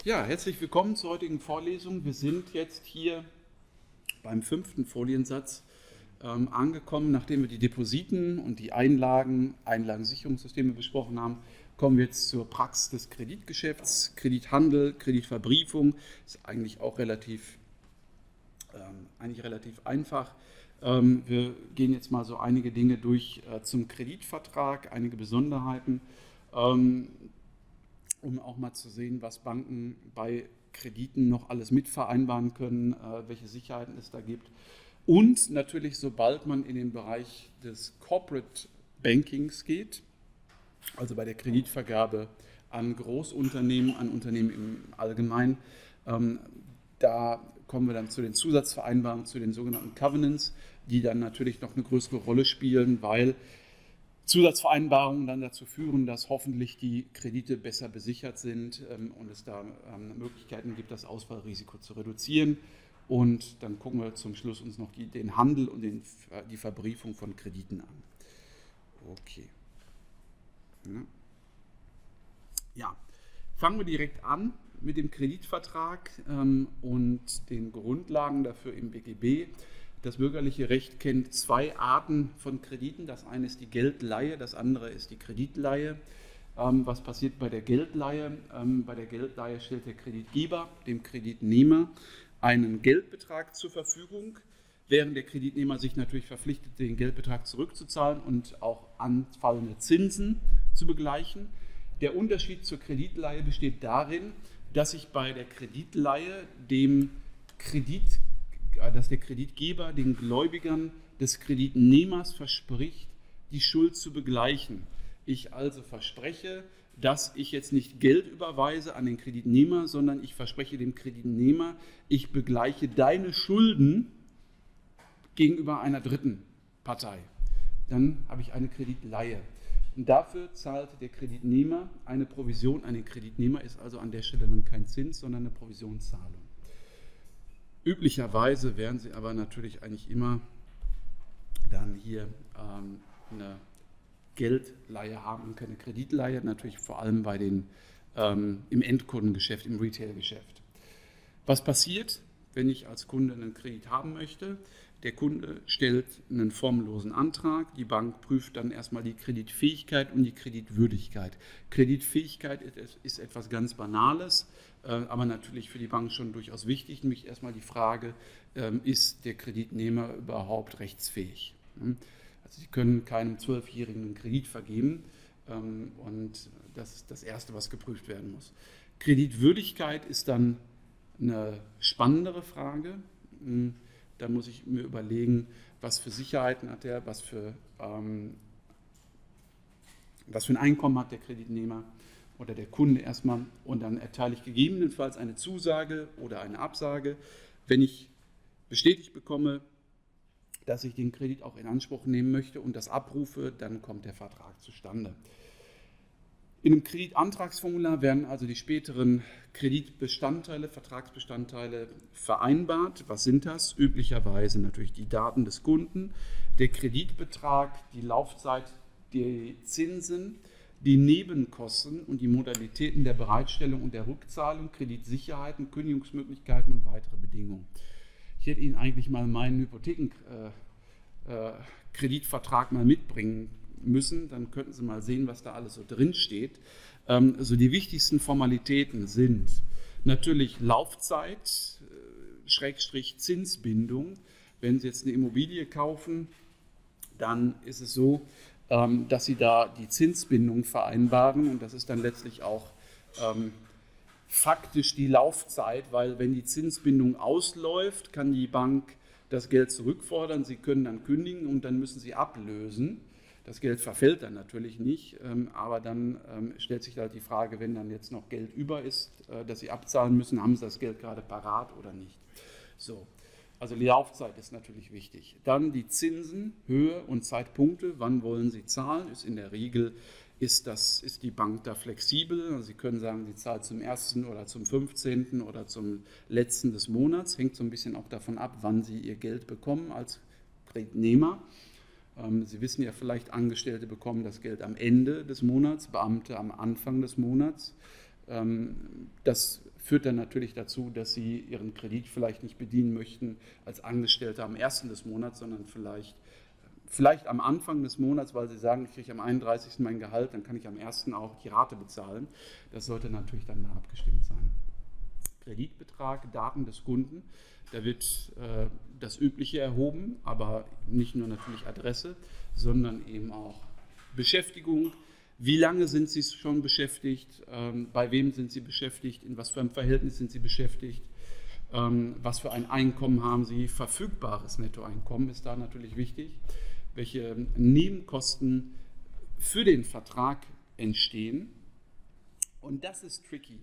Ja, herzlich willkommen zur heutigen Vorlesung. Wir sind jetzt hier beim 5. Foliensatz angekommen. Nachdem wir die Depositen und die Einlagensicherungssysteme besprochen haben, kommen wir jetzt zur Praxis des Kreditgeschäfts, Kredithandel, Kreditverbriefung. Ist eigentlich auch relativ einfach. Wir gehen jetzt mal so einige Dinge durch zum Kreditvertrag, einige Besonderheiten, um auch mal zu sehen, was Banken bei Krediten noch alles mitvereinbaren können, welche Sicherheiten es da gibt. Und natürlich, sobald man in den Bereich des Corporate Bankings geht, also bei der Kreditvergabe an Großunternehmen, an Unternehmen im Allgemeinen, da kommen wir dann zu den Zusatzvereinbarungen, zu den sogenannten Covenants, die dann natürlich noch eine größere Rolle spielen, weil Zusatzvereinbarungen dann dazu führen, dass hoffentlich die Kredite besser besichert sind und es da Möglichkeiten gibt, das Ausfallrisiko zu reduzieren. Und dann gucken wir zum Schluss uns noch den Handel und die Verbriefung von Krediten an. Okay. Ja, fangen wir direkt an mit dem Kreditvertrag und den Grundlagen dafür im BGB. Das bürgerliche Recht kennt zwei Arten von Krediten. Das eine ist die Geldleihe, das andere ist die Kreditleihe. Was passiert bei der Geldleihe? Bei der Geldleihe stellt der Kreditgeber dem Kreditnehmer einen Geldbetrag zur Verfügung, während der Kreditnehmer sich natürlich verpflichtet, den Geldbetrag zurückzuzahlen und auch anfallende Zinsen zu begleichen. Der Unterschied zur Kreditleihe besteht darin, dass sich bei der Kreditleihe dass der Kreditgeber den Gläubigern des Kreditnehmers verspricht, die Schuld zu begleichen. Ich also verspreche, dass ich jetzt nicht Geld überweise an den Kreditnehmer, sondern ich verspreche dem Kreditnehmer, ich begleiche deine Schulden gegenüber einer dritten Partei. Dann habe ich eine Kreditleihe. Und dafür zahlt der Kreditnehmer eine Provision an den Kreditnehmer, ist also an der Stelle dann kein Zins, sondern eine Provisionszahlung. Üblicherweise werden Sie aber natürlich eigentlich immer dann hier eine Geldleihe haben und keine Kreditleihe, natürlich vor allem im Endkundengeschäft, im Retailgeschäft. Was passiert, wenn ich als Kunde einen Kredit haben möchte? Der Kunde stellt einen formlosen Antrag, die Bank prüft dann erstmal die Kreditfähigkeit und die Kreditwürdigkeit. Kreditfähigkeit ist etwas ganz Banales, aber natürlich für die Bank schon durchaus wichtig, nämlich erstmal die Frage, ist der Kreditnehmer überhaupt rechtsfähig? Also Sie können keinem 12-Jährigen einen Kredit vergeben und das ist das Erste, was geprüft werden muss. Kreditwürdigkeit ist dann eine spannendere Frage. Da muss ich mir überlegen, was für Sicherheiten hat er, was für ein Einkommen hat der Kreditnehmer oder der Kunde erstmal, und dann erteile ich gegebenenfalls eine Zusage oder eine Absage. Wenn ich bestätigt bekomme, dass ich den Kredit auch in Anspruch nehmen möchte und das abrufe, dann kommt der Vertrag zustande. In einem Kreditantragsformular werden also die späteren Kreditbestandteile, Vertragsbestandteile vereinbart. Was sind das? Üblicherweise natürlich die Daten des Kunden, der Kreditbetrag, die Laufzeit, die Zinsen, die Nebenkosten und die Modalitäten der Bereitstellung und der Rückzahlung, Kreditsicherheiten, Kündigungsmöglichkeiten und weitere Bedingungen. Ich hätte Ihnen eigentlich mal meinen Hypothekenkreditvertrag mal mitbringen müssen, dann könnten Sie mal sehen, was da alles so drin steht. Also die wichtigsten Formalitäten sind natürlich Laufzeit, Schrägstrich Zinsbindung. Wenn Sie jetzt eine Immobilie kaufen, dann ist es so, dass Sie da die Zinsbindung vereinbaren und das ist dann letztlich auch faktisch die Laufzeit, weil wenn die Zinsbindung ausläuft, kann die Bank das Geld zurückfordern, Sie können dann kündigen und dann müssen Sie ablösen. Das Geld verfällt dann natürlich nicht, aber dann stellt sich halt die Frage, wenn dann jetzt noch Geld über ist, das Sie abzahlen müssen, haben Sie das Geld gerade parat oder nicht. So, also die Laufzeit ist natürlich wichtig. Dann die Zinsen, Höhe und Zeitpunkte, wann wollen Sie zahlen, ist in der Regel, ist die Bank da flexibel. Also Sie können sagen, Sie zahlen zum 1. oder zum 15. oder zum letzten des Monats, hängt so ein bisschen auch davon ab, wann Sie Ihr Geld bekommen als Kreditnehmer. Sie wissen ja vielleicht, Angestellte bekommen das Geld am Ende des Monats, Beamte am Anfang des Monats. Das führt dann natürlich dazu, dass Sie Ihren Kredit vielleicht nicht bedienen möchten als Angestellter am 1. des Monats, sondern vielleicht am Anfang des Monats, weil Sie sagen, ich kriege am 31. mein Gehalt, dann kann ich am 1. auch die Rate bezahlen. Das sollte natürlich dann da abgestimmt sein. Kreditbetrag, Daten des Kunden, da wird das Übliche erhoben, aber nicht nur natürlich Adresse, sondern eben auch Beschäftigung. Wie lange sind Sie schon beschäftigt? Bei wem sind Sie beschäftigt? In was für einem Verhältnis sind Sie beschäftigt? Was für ein Einkommen haben Sie? Verfügbares Nettoeinkommen ist da natürlich wichtig. Welche Nebenkosten für den Vertrag entstehen? Und das ist tricky.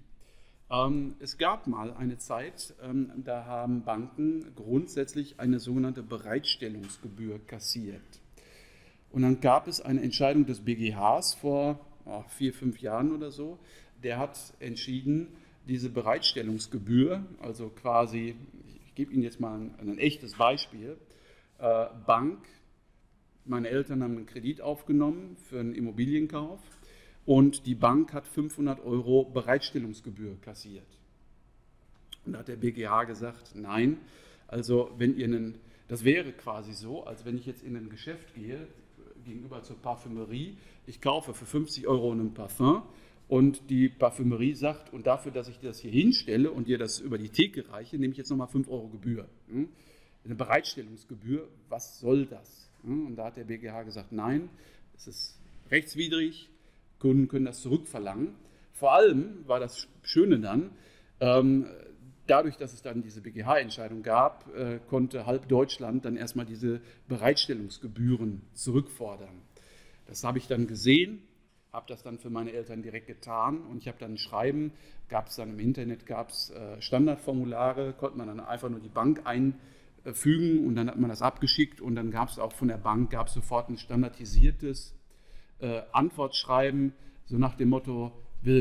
Es gab mal eine Zeit, da haben Banken grundsätzlich eine sogenannte Bereitstellungsgebühr kassiert. Und dann gab es eine Entscheidung des BGHs vor 4, 5 Jahren oder so. Der hat entschieden, diese Bereitstellungsgebühr, also quasi, ich gebe Ihnen jetzt mal ein echtes Beispiel, Bank, meine Eltern haben einen Kredit aufgenommen für einen Immobilienkauf und die Bank hat 500 € Bereitstellungsgebühr kassiert. Und da hat der BGH gesagt, nein, also wenn ihr das wäre quasi so, als wenn ich jetzt in ein Geschäft gehe, gegenüber zur Parfümerie, ich kaufe für 50 € ein Parfum und die Parfümerie sagt, und dafür, dass ich das hier hinstelle und dir das über die Theke reiche, nehme ich jetzt nochmal 5 € Gebühr. Eine Bereitstellungsgebühr, was soll das? Und da hat der BGH gesagt, nein, es ist rechtswidrig, Kunden können das zurückverlangen. Vor allem war das Schöne dann, dadurch, dass es dann diese BGH-Entscheidung gab, konnte halb Deutschland dann erstmal diese Bereitstellungsgebühren zurückfordern. Das habe ich dann gesehen, habe das dann für meine Eltern direkt getan und ich habe dann ein Schreiben, gab es dann im Internet, gab es Standardformulare, konnte man dann einfach nur die Bank einfügen und dann hat man das abgeschickt und dann gab es auch von der Bank, gab es sofort ein standardisiertes Antwortschreiben, so nach dem Motto,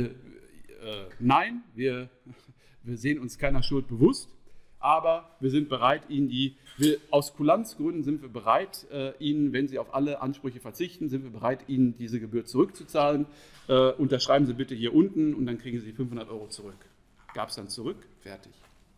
nein, wir sehen uns keiner Schuld bewusst, aber wir sind bereit, aus Kulanzgründen sind wir bereit, Ihnen, wenn Sie auf alle Ansprüche verzichten, sind wir bereit, Ihnen diese Gebühr zurückzuzahlen. Unterschreiben Sie bitte hier unten und dann kriegen Sie 500 € zurück. Gab es dann zurück, fertig.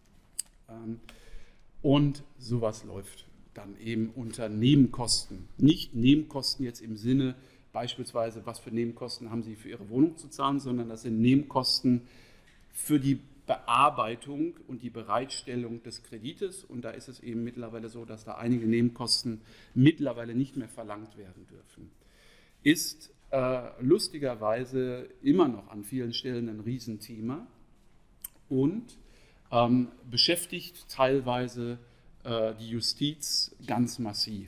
Und sowas läuft dann eben unter Nebenkosten. Nicht Nebenkosten jetzt im Sinne, beispielsweise, was für Nebenkosten haben Sie für Ihre Wohnung zu zahlen, sondern das sind Nebenkosten für die Bearbeitung und die Bereitstellung des Kredites. Und da ist es eben mittlerweile so, dass da einige Nebenkosten mittlerweile nicht mehr verlangt werden dürfen. Ist lustigerweise immer noch an vielen Stellen ein Riesenthema und beschäftigt teilweise die Justiz ganz massiv.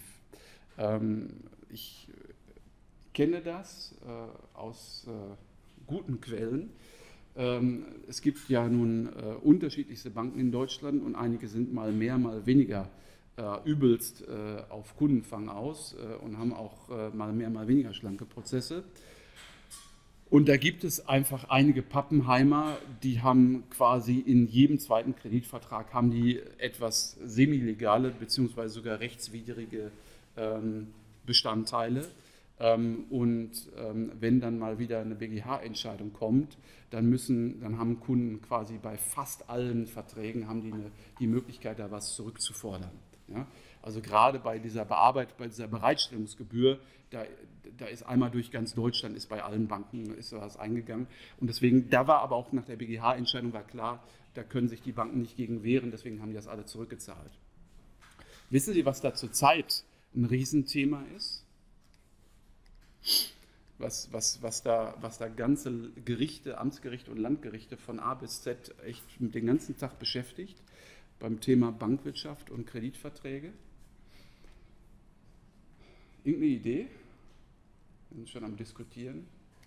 Ich kenne das aus guten Quellen. Es gibt ja nun unterschiedlichste Banken in Deutschland und einige sind mal mehr, mal weniger übelst auf Kundenfang aus und haben auch mal mehr, mal weniger schlanke Prozesse. Und da gibt es einfach einige Pappenheimer, die haben quasi in jedem zweiten Kreditvertrag haben die etwas semi-legale bzw. sogar rechtswidrige Bestandteile. Wenn dann mal wieder eine BGH-Entscheidung kommt, dann haben Kunden quasi bei fast allen Verträgen haben die Möglichkeit, da was zurückzufordern. Ja? Also gerade bei dieser Bereitstellungsgebühr, da ist einmal durch ganz Deutschland, ist bei allen Banken ist was eingegangen. Und deswegen, da war aber auch nach der BGH-Entscheidung war klar, da können sich die Banken nicht gegen wehren, deswegen haben die das alle zurückgezahlt. Wissen Sie, was da zurzeit ein Riesenthema ist? Was da ganze Gerichte, Amtsgerichte und Landgerichte von A bis Z echt den ganzen Tag beschäftigt beim Thema Bankwirtschaft und Kreditverträge? Irgendeine Idee? Wir sind schon am Diskutieren.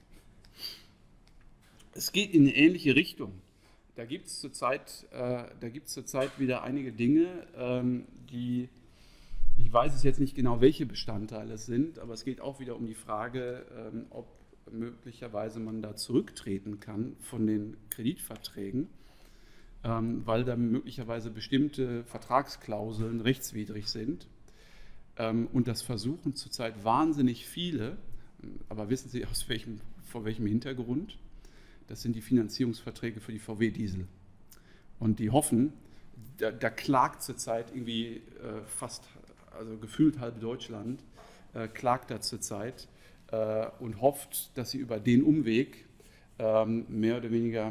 Es geht in eine ähnliche Richtung. Da gibt es zurzeit wieder einige Dinge, die, ich weiß es jetzt nicht genau, welche Bestandteile es sind, aber es geht auch wieder um die Frage, ob möglicherweise man da zurücktreten kann von den Kreditverträgen, weil da möglicherweise bestimmte Vertragsklauseln rechtswidrig sind. Und das versuchen zurzeit wahnsinnig viele, aber wissen Sie, vor welchem Hintergrund? das sind die Finanzierungsverträge für die VW Diesel. Und die hoffen, da klagt zurzeit irgendwie fast, also gefühlt halb Deutschland, klagt da zurzeit und hofft, dass sie über den Umweg mehr oder weniger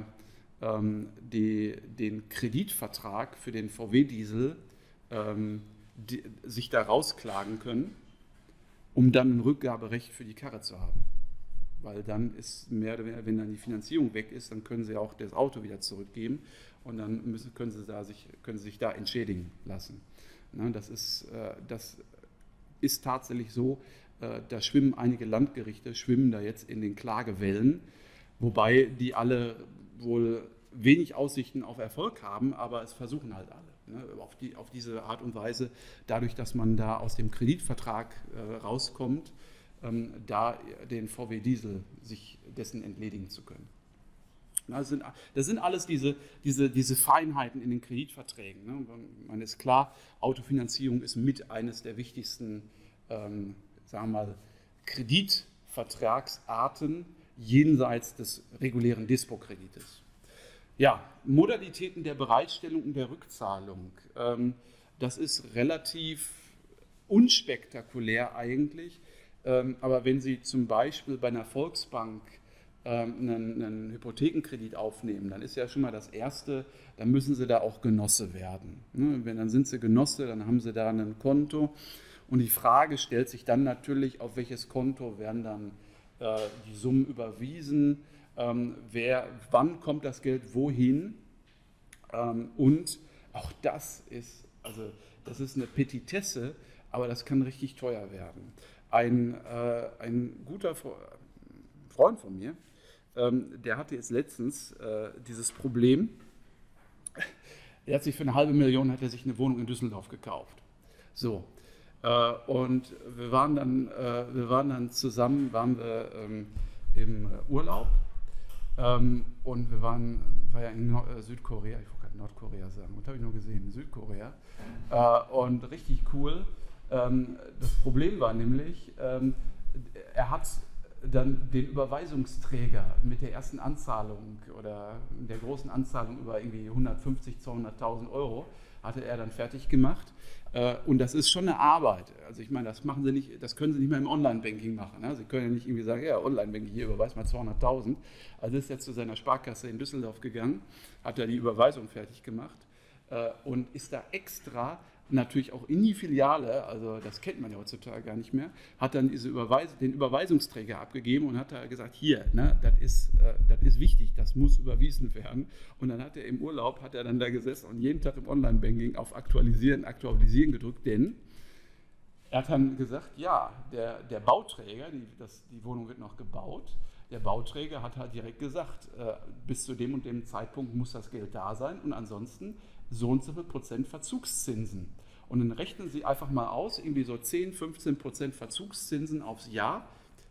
den Kreditvertrag für den VW-Diesel sich da rausklagen können, um dann ein Rückgaberecht für die Karre zu haben. Weil dann ist mehr oder weniger, wenn dann die Finanzierung weg ist, dann können sie auch das Auto wieder zurückgeben und dann können sie sich da entschädigen lassen. Na, das ist tatsächlich so, da schwimmen einige Landgerichte, schwimmen da jetzt in den Klagewellen, wobei die alle wohl wenig Aussichten auf Erfolg haben, aber es versuchen halt alle. Ne, auf diese Art und Weise, dadurch, dass man da aus dem Kreditvertrag rauskommt, da den VW Diesel sich dessen entledigen zu können. Das sind alles diese Feinheiten in den Kreditverträgen. Ne? Man ist klar, Autofinanzierung ist mit eines der wichtigsten, sagen wir mal, Kreditvertragsarten jenseits des regulären Dispo-Kredites. Ja, Modalitäten der Bereitstellung und der Rückzahlung. Das ist relativ unspektakulär eigentlich. Aber wenn Sie zum Beispiel bei einer Volksbank einen Hypothekenkredit aufnehmen, dann ist ja schon mal das Erste, dann müssen Sie da auch Genosse werden. Dann sind Sie Genosse, dann haben Sie da ein Konto und die Frage stellt sich dann natürlich, auf welches Konto werden dann die Summen überwiesen, wann kommt das Geld wohin, und auch das ist eine Petitesse, aber das kann richtig teuer werden. Ein guter Freund von mir, der hatte jetzt letztens dieses Problem, er hat sich für 500.000 hat er sich eine Wohnung in Düsseldorf gekauft. So, und wir waren dann zusammen, im Urlaub, und war ja in Südkorea, ich wollte gerade Nordkorea sagen, was habe ich nur gesehen? Südkorea, und richtig cool. Das Problem war nämlich, er hat dann den Überweisungsträger mit der ersten Anzahlung oder der großen Anzahlung über irgendwie 150.000, 200.000 Euro hatte er dann fertig gemacht. Und das ist schon eine Arbeit. Also ich meine, das können Sie nicht mehr im Online-Banking machen. Ne? Sie können ja nicht irgendwie sagen, ja, Online-Banking, hier überweist mal 200.000. Also ist er zu seiner Sparkasse in Düsseldorf gegangen, hat da die Überweisung fertig gemacht und ist da extra natürlich auch in die Filiale, also das kennt man ja heutzutage gar nicht mehr, hat dann den Überweisungsträger abgegeben und hat da gesagt, hier, ne, das ist wichtig, das muss überwiesen werden. Und dann hat er im Urlaub, dann da gesessen und jeden Tag im Online-Banking auf Aktualisieren gedrückt, denn er hat dann gesagt, ja, der Bauträger, die Wohnung wird noch gebaut, der Bauträger hat halt direkt gesagt, bis zu dem und dem Zeitpunkt muss das Geld da sein und ansonsten so und so viel Prozent Verzugszinsen. Und dann rechnen Sie einfach mal aus, irgendwie so 10-15% Verzugszinsen aufs Jahr,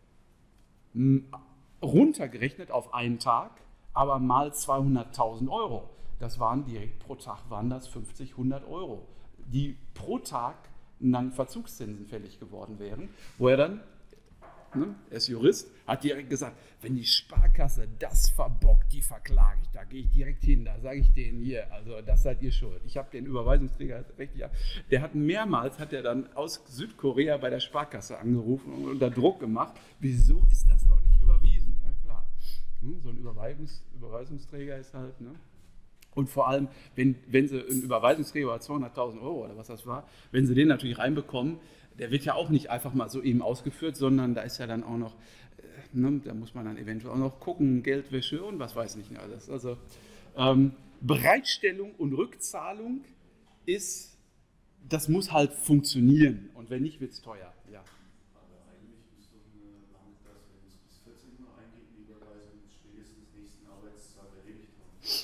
runtergerechnet auf einen Tag, aber mal 200.000 Euro. Das waren direkt pro Tag, waren das 50, 100 Euro, die pro Tag dann Verzugszinsen fällig geworden wären, wo er dann, er ist Jurist, hat direkt gesagt, wenn die Sparkasse das verbockt, die verklage ich, da gehe ich direkt hin, da sage ich denen hier, also das seid ihr schuld. Ich habe den Überweisungsträger richtig, der hat dann aus Südkorea bei der Sparkasse angerufen und unter Druck gemacht, wieso ist das noch nicht überwiesen? Ja klar, so ein Überweisungsträger ist halt, ne? Und vor allem, wenn Sie einen Überweisungsträger über 200.000 Euro oder was das war, wenn Sie den natürlich reinbekommen, der wird ja auch nicht einfach mal so eben ausgeführt, sondern da ist ja dann auch noch, da muss man dann eventuell auch noch gucken, Geldwäsche und was weiß nicht alles. Also Bereitstellung und Rückzahlung das muss halt funktionieren und wenn nicht, wird es teuer. Ja. Aber eigentlich ist doch eine Bank, dass wenn es bis 14 Uhr eingeht, die Überweisung bis spätestens nächsten Arbeitstag erledigt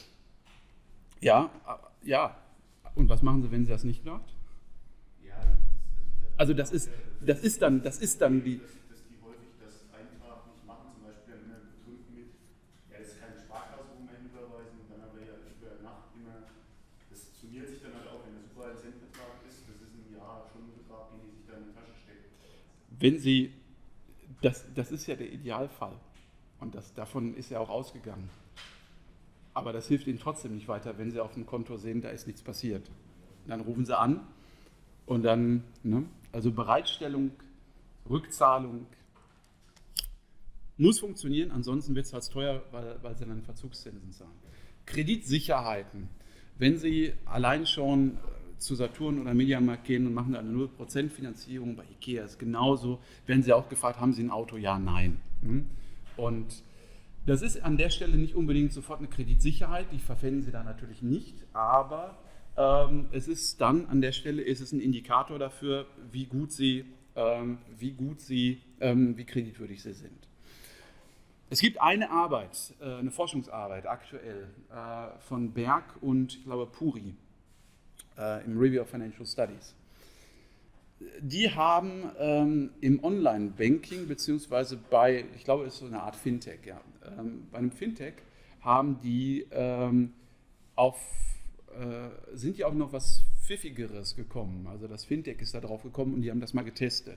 haben. Ja. Und was machen Sie, wenn Sie das nicht macht? Also das ist dann die. Dass die häufig das einfach nicht machen, zum Beispiel immer betrunken mit, ja, das ist keine Sparkasse, wo man überweisen, und dann aber ja über Nacht immer, das summiert sich dann halt auch, wenn das überall ein Centbetrag ist, das ist im Jahr schon ein Betrag, den die sich dann in die Tasche stecken. Wenn Sie, das ist ja der Idealfall und davon ist er auch ausgegangen. Aber das hilft Ihnen trotzdem nicht weiter, wenn Sie auf dem Konto sehen, da ist nichts passiert. Dann rufen Sie an und dann, ne, also Bereitstellung, Rückzahlung muss funktionieren, ansonsten wird es halt teuer, weil Sie dann Verzugszinsen zahlen. Kreditsicherheiten. Wenn Sie allein schon zu Saturn oder Mediamarkt gehen und machen eine 0% Finanzierung, bei Ikea ist genauso, werden Sie auch gefragt, haben Sie ein Auto? Ja, nein. Und das ist an der Stelle nicht unbedingt sofort eine Kreditsicherheit, die verwenden Sie da natürlich nicht, aber es ist dann an der Stelle ist es ein Indikator dafür, wie kreditwürdig Sie sind. Es gibt eine Arbeit, eine Forschungsarbeit aktuell von Berg und ich glaube Puri im Review of Financial Studies. Die haben im Online-Banking beziehungsweise ich glaube es ist so eine Art Fintech, ja, bei einem Fintech haben die sind die auf noch was Pfiffigeres gekommen. Also das Fintech ist da drauf gekommen und die haben das mal getestet.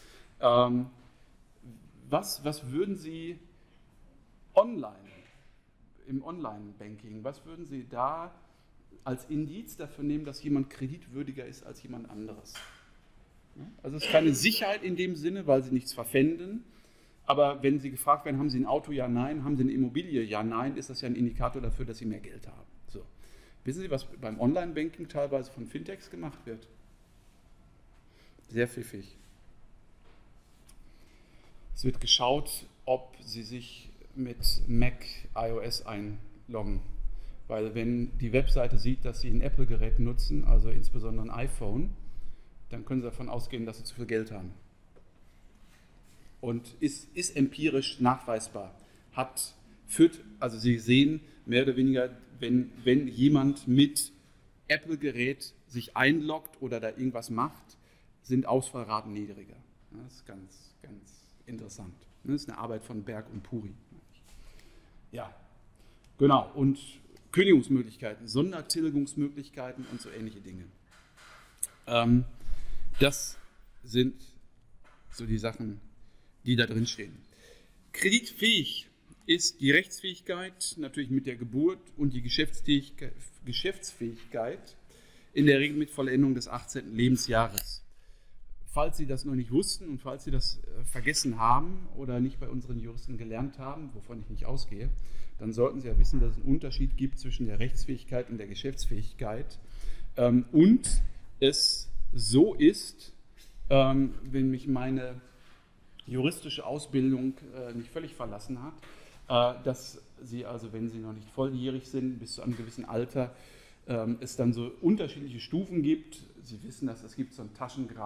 Was würden Sie im Online-Banking, was würden Sie da als Indiz dafür nehmen, dass jemand kreditwürdiger ist als jemand anderes? Also es ist keine Sicherheit in dem Sinne, weil Sie nichts verpfänden, aber wenn Sie gefragt werden, haben Sie ein Auto, ja, nein, haben Sie eine Immobilie, ja, nein, ist das ja ein Indikator dafür, dass Sie mehr Geld haben. So. Wissen Sie, was beim Online-Banking teilweise von Fintechs gemacht wird? Sehr pfiffig. Es wird geschaut, ob Sie sich mit Mac iOS einloggen. Weil wenn die Webseite sieht, dass Sie ein Apple-Gerät nutzen, also insbesondere ein iPhone, dann können Sie davon ausgehen, dass Sie zu viel Geld haben. Und ist empirisch nachweisbar. Also Sie sehen mehr oder weniger, wenn jemand mit Apple-Gerät sich einloggt oder da irgendwas macht, sind Ausfallraten niedriger. Das ist ganz, ganz interessant. Das ist eine Arbeit von Berg und Puri. Ja, genau. Und Kündigungsmöglichkeiten, Sondertilgungsmöglichkeiten und so ähnliche Dinge. Das sind so die Sachen, die da drin stehen. Kreditfähig ist die Rechtsfähigkeit, natürlich mit der Geburt und die Geschäftsfähigkeit in der Regel mit Vollendung des 18. Lebensjahres. Falls Sie das noch nicht wussten und falls Sie das vergessen haben oder nicht bei unseren Juristen gelernt haben, wovon ich nicht ausgehe, dann sollten Sie ja wissen, dass es einen Unterschied gibt zwischen der Rechtsfähigkeit und der Geschäftsfähigkeit. Und es so ist, wenn mich meine juristische Ausbildung nicht völlig verlassen hat, dass Sie also, wenn Sie noch nicht volljährig sind, bis zu einem gewissen Alter, es dann so unterschiedliche Stufen gibt. Sie wissen, dass es gibt so einen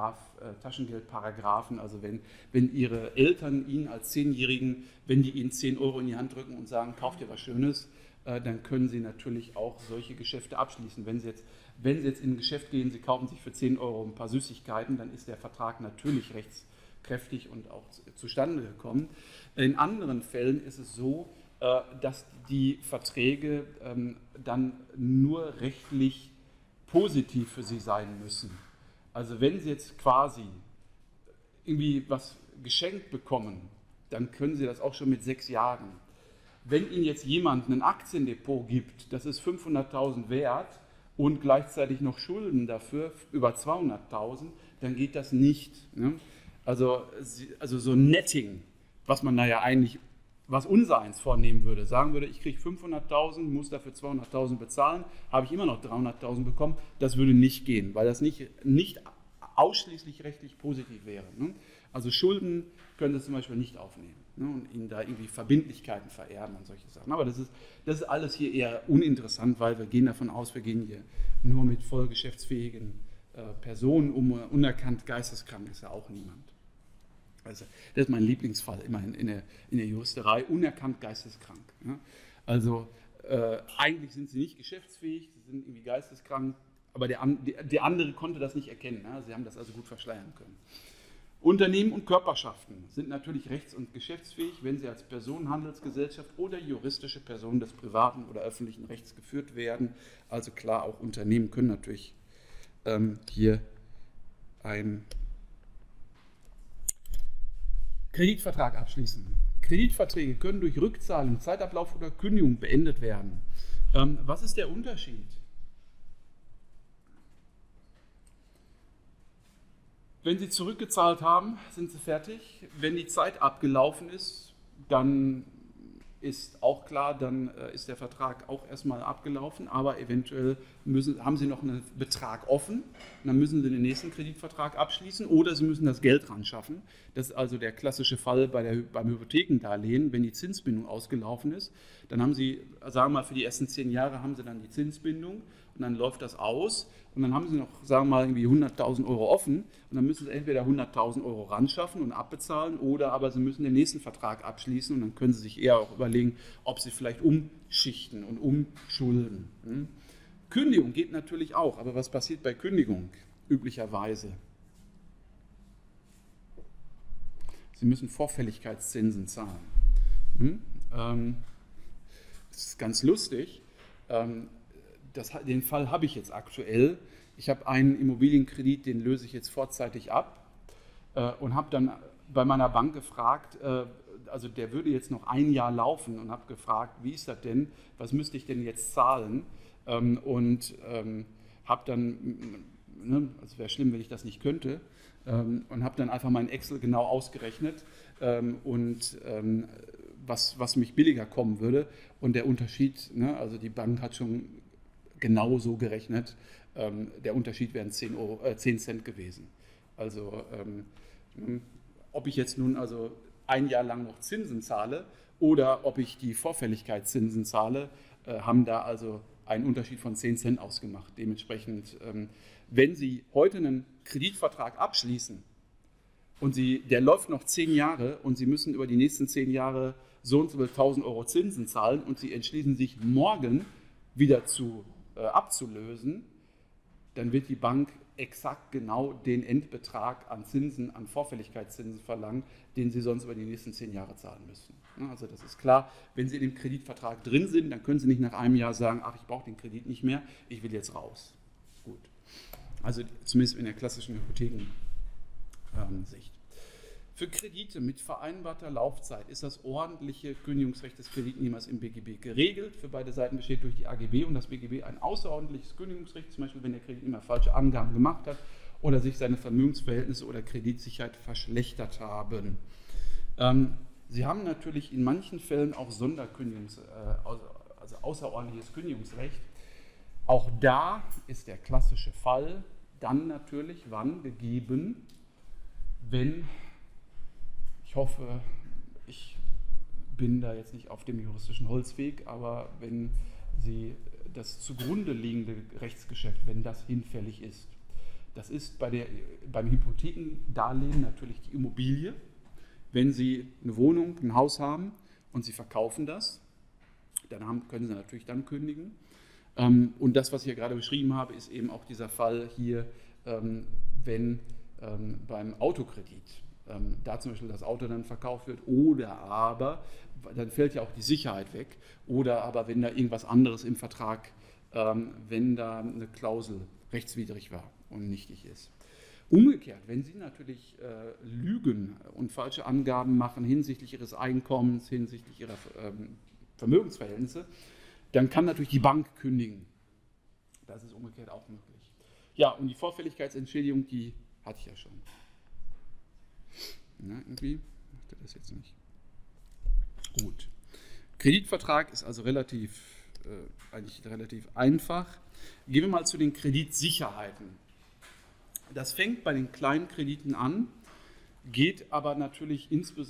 Taschengeldparagraphen, also wenn Ihre Eltern Ihnen als 10-Jährigen, wenn die Ihnen 10 Euro in die Hand drücken und sagen, kauft dir was Schönes, dann können Sie natürlich auch solche Geschäfte abschließen. Wenn Sie jetzt in ein Geschäft gehen, Sie kaufen sich für 10 Euro ein paar Süßigkeiten, dann ist der Vertrag natürlich rechtskräftig und auch zustande gekommen. In anderen Fällen ist es so, dass die Verträge dann nur rechtlich positiv für Sie sein müssen. Also wenn Sie jetzt quasi irgendwie was geschenkt bekommen, dann können Sie das auch schon mit 6 Jahren. Wenn Ihnen jetzt jemand ein Aktiendepot gibt, das ist 500.000 wert und gleichzeitig noch Schulden dafür über 200.000, dann geht das nicht. Ne? Also so Netting, was man da ja eigentlich, was unsereins vornehmen würde, sagen würde, ich kriege 500.000, muss dafür 200.000 bezahlen, habe ich immer noch 300.000 bekommen, das würde nicht gehen, weil das nicht ausschließlich rechtlich positiv wäre. Ne? Also Schulden können Sie zum Beispiel nicht aufnehmen, ne? Und Ihnen da irgendwie Verbindlichkeiten vererben und solche Sachen. Aber das ist alles hier eher uninteressant, weil wir gehen davon aus, wir gehen hier nur mit voll geschäftsfähigen Personen um. Unerkannt geisteskrank ist ja auch niemand. Also, das ist mein Lieblingsfall immerhin in der Juristerei, unerkannt geisteskrank. Ja? Also eigentlich sind sie nicht geschäftsfähig, sie sind irgendwie geisteskrank, aber der andere konnte das nicht erkennen. Ja? Sie haben das also gut verschleiern können. Unternehmen und Körperschaften sind natürlich rechts- und geschäftsfähig, wenn sie als Personenhandelsgesellschaft oder juristische Person des privaten oder öffentlichen Rechts geführt werden. Also klar, auch Unternehmen können natürlich hier ein Kreditvertrag abschließen. Kreditverträge können durch Rückzahlung, Zeitablauf oder Kündigung beendet werden. Was ist der Unterschied? Wenn Sie zurückgezahlt haben, sind Sie fertig. Wenn die Zeit abgelaufen ist, dann ist auch klar, dann ist der Vertrag auch erstmal abgelaufen, aber eventuell haben Sie noch einen Betrag offen und dann müssen Sie den nächsten Kreditvertrag abschließen oder Sie müssen das Geld ran schaffen. Das ist also der klassische Fall beim Hypothekendarlehen, wenn die Zinsbindung ausgelaufen ist, dann haben Sie, sagen wir mal, für die ersten 10 Jahre haben Sie dann die Zinsbindung und dann läuft das aus und dann haben Sie noch, sagen wir mal, irgendwie 100.000 Euro offen und dann müssen Sie entweder 100.000 Euro ran schaffen und abbezahlen oder aber Sie müssen den nächsten Vertrag abschließen und dann können Sie sich eher auch überlegen, ob Sie vielleicht umschichten und umschulden. Kündigung geht natürlich auch, aber was passiert bei Kündigung üblicherweise? Sie müssen Vorfälligkeitszinsen zahlen. Das ist ganz lustig. Den Fall habe ich jetzt aktuell. Ich habe einen Immobilienkredit, den löse ich jetzt vorzeitig ab und habe dann bei meiner Bank gefragt, also der würde jetzt noch 1 Jahr laufen und habe gefragt, wie ist das denn, was müsste ich denn jetzt zahlen? Und habe dann, also wäre schlimm, wenn ich das nicht könnte, und habe dann einfach mein Excel genau ausgerechnet was mich billiger kommen würde. Und der Unterschied, also die Bank hat schon genau so gerechnet, der Unterschied wären 10 Cent gewesen. Also ob ich jetzt nun also 1 Jahr lang noch Zinsen zahle oder ob ich die Vorfälligkeitszinsen zahle, haben da also einen Unterschied von 10 Cent ausgemacht. Dementsprechend, wenn Sie heute einen Kreditvertrag abschließen und der läuft noch 10 Jahre und Sie müssen über die nächsten 10 Jahre so und so 1.000 Euro Zinsen zahlen und Sie entschließen sich morgen wieder abzulösen, dann wird die Bank exakt genau den Endbetrag an Zinsen, an Vorfälligkeitszinsen verlangen, den Sie sonst über die nächsten 10 Jahre zahlen müssen. Also das ist klar, wenn Sie in dem Kreditvertrag drin sind, dann können Sie nicht nach einem Jahr sagen, ach, ich brauche den Kredit nicht mehr, ich will jetzt raus. Gut. Also zumindest in der klassischen Hypothekensicht. Für Kredite mit vereinbarter Laufzeit ist das ordentliche Kündigungsrecht des Kreditnehmers im BGB geregelt. Für beide Seiten besteht durch die AGB und das BGB ein außerordentliches Kündigungsrecht, zum Beispiel wenn der Kreditnehmer falsche Angaben gemacht hat oder sich seine Vermögensverhältnisse oder Kreditsicherheit verschlechtert haben. Sie haben natürlich in manchen Fällen auch also außerordentliches Kündigungsrecht. Auch da ist der klassische Fall dann natürlich wann gegeben, wenn, ich hoffe, ich bin da jetzt nicht auf dem juristischen Holzweg, aber wenn das zugrunde liegende Rechtsgeschäft, wenn das hinfällig ist. Das ist beim Hypothekendarlehen natürlich die Immobilie. Wenn Sie eine Wohnung, ein Haus haben und Sie verkaufen das, dann können Sie natürlich dann kündigen. Und das, was ich hier gerade beschrieben habe, ist eben auch dieser Fall hier, wenn beim Autokredit da zum Beispiel das Auto dann verkauft wird oder aber, dann fällt ja auch die Sicherheit weg, oder aber wenn da irgendwas anderes im Vertrag, wenn da eine Klausel rechtswidrig war und nichtig ist. Umgekehrt, wenn Sie natürlich lügen und falsche Angaben machen hinsichtlich Ihres Einkommens, hinsichtlich Ihrer Vermögensverhältnisse, dann kann natürlich die Bank kündigen. Das ist umgekehrt auch möglich. Ja, und die Vorfälligkeitsentschädigung, die hatte ich ja schon. Na, irgendwie macht er das jetzt nicht. Gut. Kreditvertrag ist also eigentlich relativ einfach. Gehen wir mal zu den Kreditsicherheiten. Das fängt bei den kleinen Krediten an, geht aber natürlich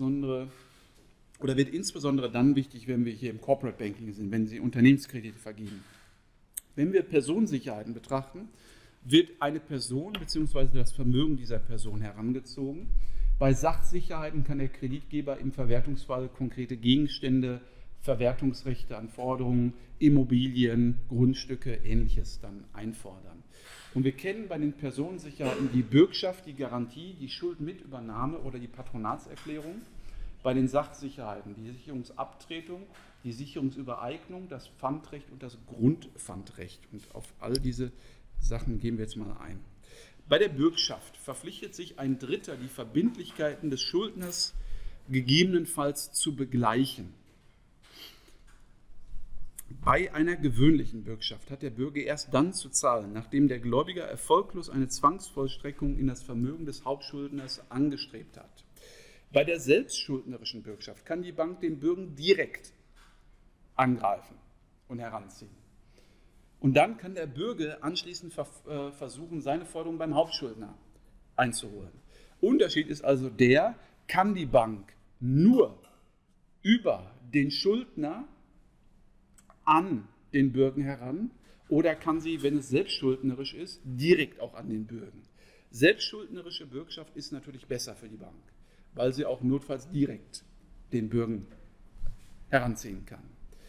wird insbesondere dann wichtig, wenn wir hier im Corporate Banking sind, wenn Sie Unternehmenskredite vergeben. Wenn wir Personensicherheiten betrachten, wird eine Person bzw. das Vermögen dieser Person herangezogen. Bei Sachsicherheiten kann der Kreditgeber im Verwertungsfall konkrete Gegenstände, Verwertungsrechte an Forderungen, Immobilien, Grundstücke, Ähnliches dann einfordern. Und wir kennen bei den Personensicherheiten die Bürgschaft, die Garantie, die Schuldmitübernahme oder die Patronatserklärung. Bei den Sachsicherheiten die Sicherungsabtretung, die Sicherungsübereignung, das Pfandrecht und das Grundpfandrecht. Und auf all diese Sachen gehen wir jetzt mal ein. Bei der Bürgschaft verpflichtet sich ein Dritter, die Verbindlichkeiten des Schuldners gegebenenfalls zu begleichen. Bei einer gewöhnlichen Bürgschaft hat der Bürger erst dann zu zahlen, nachdem der Gläubiger erfolglos eine Zwangsvollstreckung in das Vermögen des Hauptschuldners angestrebt hat. Bei der selbstschuldnerischen Bürgschaft kann die Bank den Bürger direkt angreifen und heranziehen. Und dann kann der Bürger anschließend versuchen, seine Forderung beim Hauptschuldner einzuholen. Unterschied ist also der, kann die Bank nur über den Schuldner an den Bürger heran oder kann sie, wenn es selbstschuldnerisch ist, direkt auch an den Bürger. Selbstschuldnerische Bürgschaft ist natürlich besser für die Bank, weil sie auch notfalls direkt den Bürger heranziehen kann.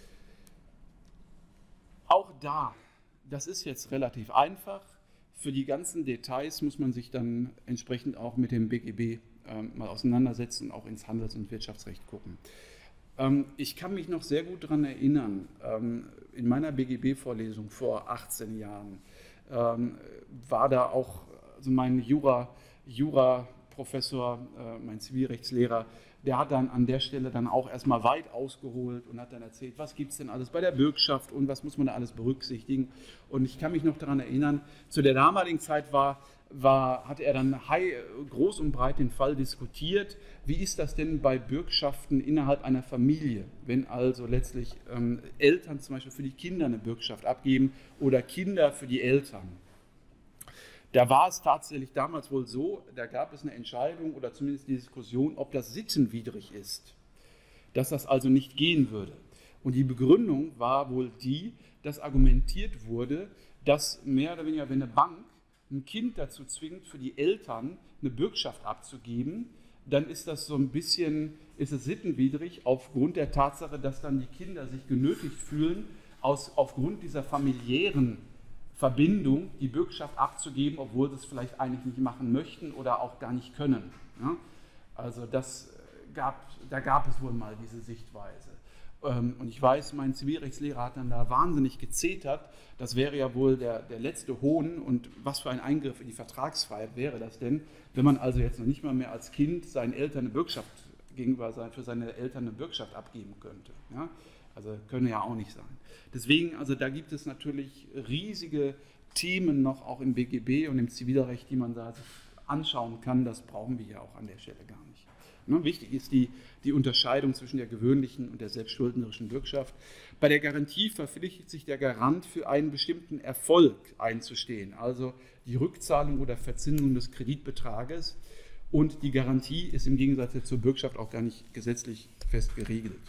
Auch da, das ist jetzt relativ einfach. Für die ganzen Details muss man sich dann entsprechend auch mit dem BGB mal auseinandersetzen und auch ins Handels- und Wirtschaftsrecht gucken. Ich kann mich noch sehr gut daran erinnern, in meiner BGB-Vorlesung vor 18 Jahren war da auch also mein Jura-Professor, mein Zivilrechtslehrer, der hat dann an der Stelle dann auch erstmal weit ausgeholt und hat dann erzählt, was gibt es denn alles bei der Bürgschaft und was muss man da alles berücksichtigen. Und ich kann mich noch daran erinnern, zu der damaligen Zeit hat er dann groß und breit den Fall diskutiert, wie ist das denn bei Bürgschaften innerhalb einer Familie, wenn also letztlich Eltern zum Beispiel für die Kinder eine Bürgschaft abgeben oder Kinder für die Eltern. Da war es tatsächlich damals wohl so, da gab es eine Entscheidung oder zumindest die Diskussion, ob das sittenwidrig ist, dass das also nicht gehen würde. Und die Begründung war wohl die, dass argumentiert wurde, dass mehr oder weniger, wenn eine Bank ein Kind dazu zwingt, für die Eltern eine Bürgschaft abzugeben, dann ist das so ein bisschen, ist es sittenwidrig aufgrund der Tatsache, dass dann die Kinder sich genötigt fühlen, aufgrund dieser familiären Verbindung die Bürgschaft abzugeben, obwohl sie es vielleicht eigentlich nicht machen möchten oder auch gar nicht können. Ja? Also da gab es wohl mal diese Sichtweise. Und ich weiß, mein Zivilrechtslehrer hat dann da wahnsinnig gezetert, das wäre ja wohl der letzte Hohn und was für ein Eingriff in die Vertragsfreiheit wäre das denn, wenn man also jetzt noch nicht mal mehr als Kind seinen Eltern eine Bürgschaft für seine Eltern eine Bürgschaft abgeben könnte. Ja? Also könne ja auch nicht sein. Deswegen, also da gibt es natürlich riesige Themen noch auch im BGB und im Zivilrecht, die man da sich anschauen kann. Das brauchen wir ja auch an der Stelle gar nicht. Ne, wichtig ist die Unterscheidung zwischen der gewöhnlichen und der selbstschuldnerischen Bürgschaft. Bei der Garantie verpflichtet sich der Garant für einen bestimmten Erfolg einzustehen, also die Rückzahlung oder Verzinsung des Kreditbetrages. Und die Garantie ist im Gegensatz zur Bürgschaft auch gar nicht gesetzlich fest geregelt.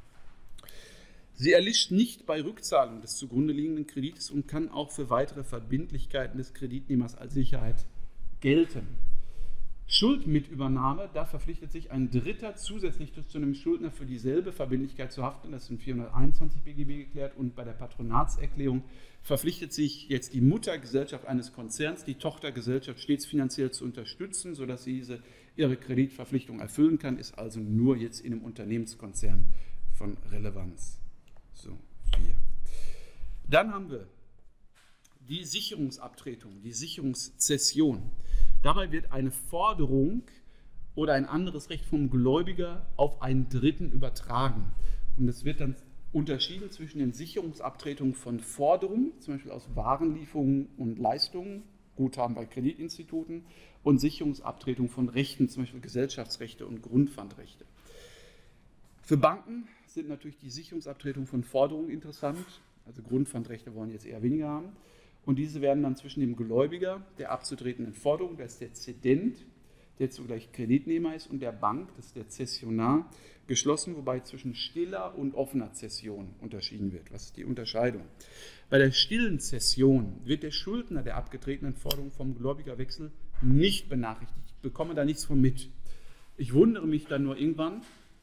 Sie erlischt nicht bei Rückzahlung des zugrunde liegenden Kredites und kann auch für weitere Verbindlichkeiten des Kreditnehmers als Sicherheit gelten. Schuldmitübernahme, da verpflichtet sich ein Dritter zusätzlich zu einem Schuldner für dieselbe Verbindlichkeit zu haften, das ist in 421 BGB geklärt, und bei der Patronatserklärung verpflichtet sich jetzt die Muttergesellschaft eines Konzerns, die Tochtergesellschaft stets finanziell zu unterstützen, sodass sie ihre Kreditverpflichtung erfüllen kann, ist also nur jetzt in einem Unternehmenskonzern von Relevanz. So, 4. Dann haben wir die Sicherungsabtretung, die Sicherungszession. Dabei wird eine Forderung oder ein anderes Recht vom Gläubiger auf einen Dritten übertragen. Und es wird dann unterschieden zwischen den Sicherungsabtretungen von Forderungen, zum Beispiel aus Warenlieferungen und Leistungen, Guthaben bei Kreditinstituten, und Sicherungsabtretung von Rechten, zum Beispiel Gesellschaftsrechte und Grundpfandrechte. Für Banken sind natürlich die Sicherungsabtretungen von Forderungen interessant, also Grundpfandrechte wollen jetzt eher weniger haben. Und diese werden dann zwischen dem Gläubiger, der abzutretenden Forderung, das ist der Zedent, der zugleich Kreditnehmer ist, und der Bank, das ist der Zessionar, geschlossen, wobei zwischen stiller und offener Zession unterschieden wird. Was ist die Unterscheidung? Bei der stillen Zession wird der Schuldner der abgetretenen Forderung vom Gläubigerwechsel nicht benachrichtigt. Ich bekomme da nichts von mit. Ich wundere mich dann nur irgendwann,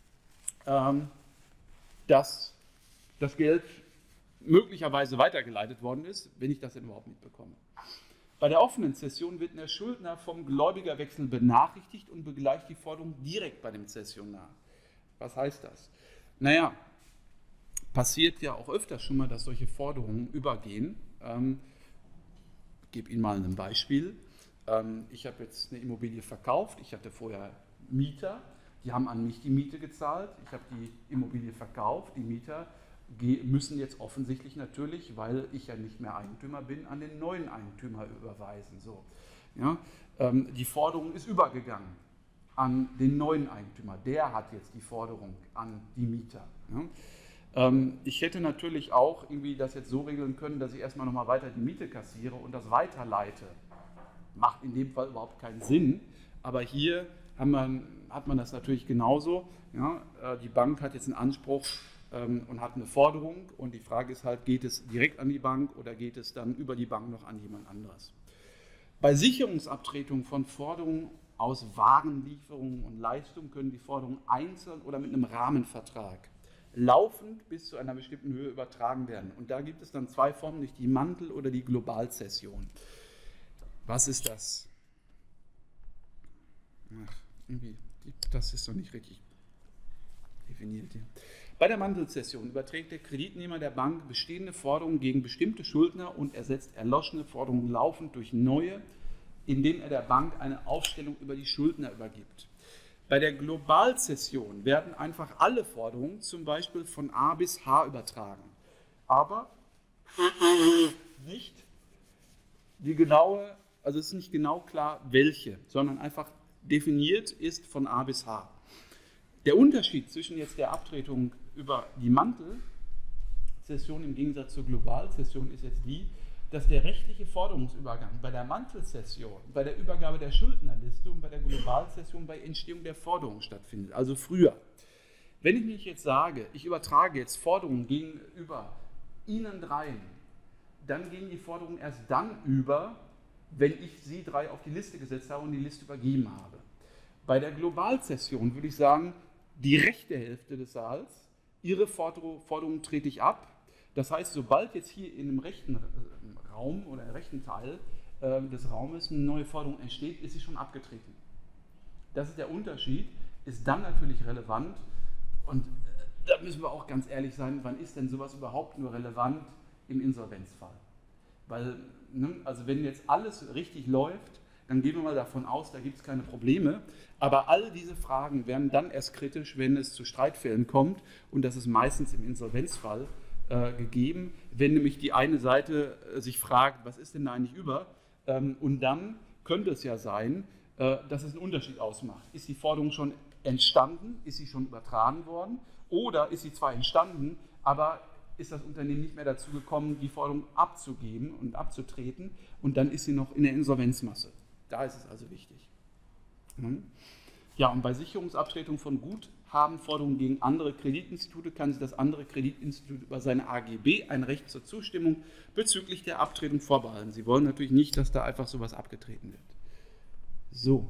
dass das Geld möglicherweise weitergeleitet worden ist, wenn ich das denn überhaupt mitbekomme. Bei der offenen Zession wird der Schuldner vom Gläubigerwechsel benachrichtigt und begleicht die Forderung direkt bei dem Zessionar. Was heißt das? Naja, passiert ja auch öfter schon mal, dass solche Forderungen übergehen. Ich gebe Ihnen mal ein Beispiel. Ich habe jetzt eine Immobilie verkauft, ich hatte vorher Mieter, die haben an mich die Miete gezahlt, ich habe die Immobilie verkauft, die Mieter müssen jetzt offensichtlich natürlich, weil ich ja nicht mehr Eigentümer bin, an den neuen Eigentümer überweisen. So, ja? Die Forderung ist übergegangen an den neuen Eigentümer. Der hat jetzt die Forderung an die Mieter. Ja? Ich hätte natürlich auch irgendwie das jetzt so regeln können, dass ich erstmal nochmal weiter die Miete kassiere und das weiterleite. Macht in dem Fall überhaupt keinen Sinn, aber hier hat man das natürlich genauso. Ja? Die Bank hat jetzt einen Anspruch und hat eine Forderung und die Frage ist halt, geht es direkt an die Bank oder geht es dann über die Bank noch an jemand anderes? Bei Sicherungsabtretung von Forderungen aus Warenlieferungen und Leistungen können die Forderungen einzeln oder mit einem Rahmenvertrag laufend bis zu einer bestimmten Höhe übertragen werden. Und da gibt es dann zwei Formen, nicht die Mantel- oder die Globalzession. Was ist das? Ach, irgendwie, das ist doch nicht richtig definiert hier. Bei der Mantelzession überträgt der Kreditnehmer der Bank bestehende Forderungen gegen bestimmte Schuldner und ersetzt erloschene Forderungen laufend durch neue, indem er der Bank eine Aufstellung über die Schuldner übergibt. Bei der Globalzession werden einfach alle Forderungen zum Beispiel von A bis H übertragen, aber nicht die genaue, also es ist nicht genau klar, welche, sondern einfach definiert ist von A bis H. Der Unterschied zwischen jetzt der Abtretung über die Mantelzession im Gegensatz zur Globalzession ist jetzt die, dass der rechtliche Forderungsübergang bei der Mantelzession, bei der Übergabe der Schuldnerliste und bei der Globalzession bei Entstehung der Forderung stattfindet, also früher. Wenn ich mich jetzt sage, ich übertrage jetzt Forderungen gegenüber Ihnen dreien, dann gehen die Forderungen erst dann über, wenn ich Sie drei auf die Liste gesetzt habe und die Liste übergeben habe. Bei der Globalzession würde ich sagen, die rechte Hälfte des Saals, Ihre Forderung trete ich ab. Das heißt, sobald jetzt hier in dem rechten Raum oder im rechten Teil des Raumes eine neue Forderung entsteht, ist sie schon abgetreten. Das ist der Unterschied, ist dann natürlich relevant und da müssen wir auch ganz ehrlich sein, wann ist denn sowas überhaupt nur relevant im Insolvenzfall? Weil, also wenn jetzt alles richtig läuft, dann gehen wir mal davon aus, da gibt es keine Probleme. Aber all diese Fragen werden dann erst kritisch, wenn es zu Streitfällen kommt. Und das ist meistens im Insolvenzfall gegeben, wenn nämlich die eine Seite sich fragt, was ist denn da eigentlich über? Und dann könnte es ja sein, dass es einen Unterschied ausmacht. Ist die Forderung schon entstanden? Ist sie schon übertragen worden? Oder ist sie zwar entstanden, aber ist das Unternehmen nicht mehr dazu gekommen, die Forderung abzugeben und abzutreten und dann ist sie noch in der Insolvenzmasse. Da ist es also wichtig. Ja, und bei Sicherungsabtretung von Guthabenforderungen gegen andere Kreditinstitute kann sich das andere Kreditinstitut über seine AGB ein Recht zur Zustimmung bezüglich der Abtretung vorbehalten. Sie wollen natürlich nicht, dass da einfach sowas abgetreten wird. So.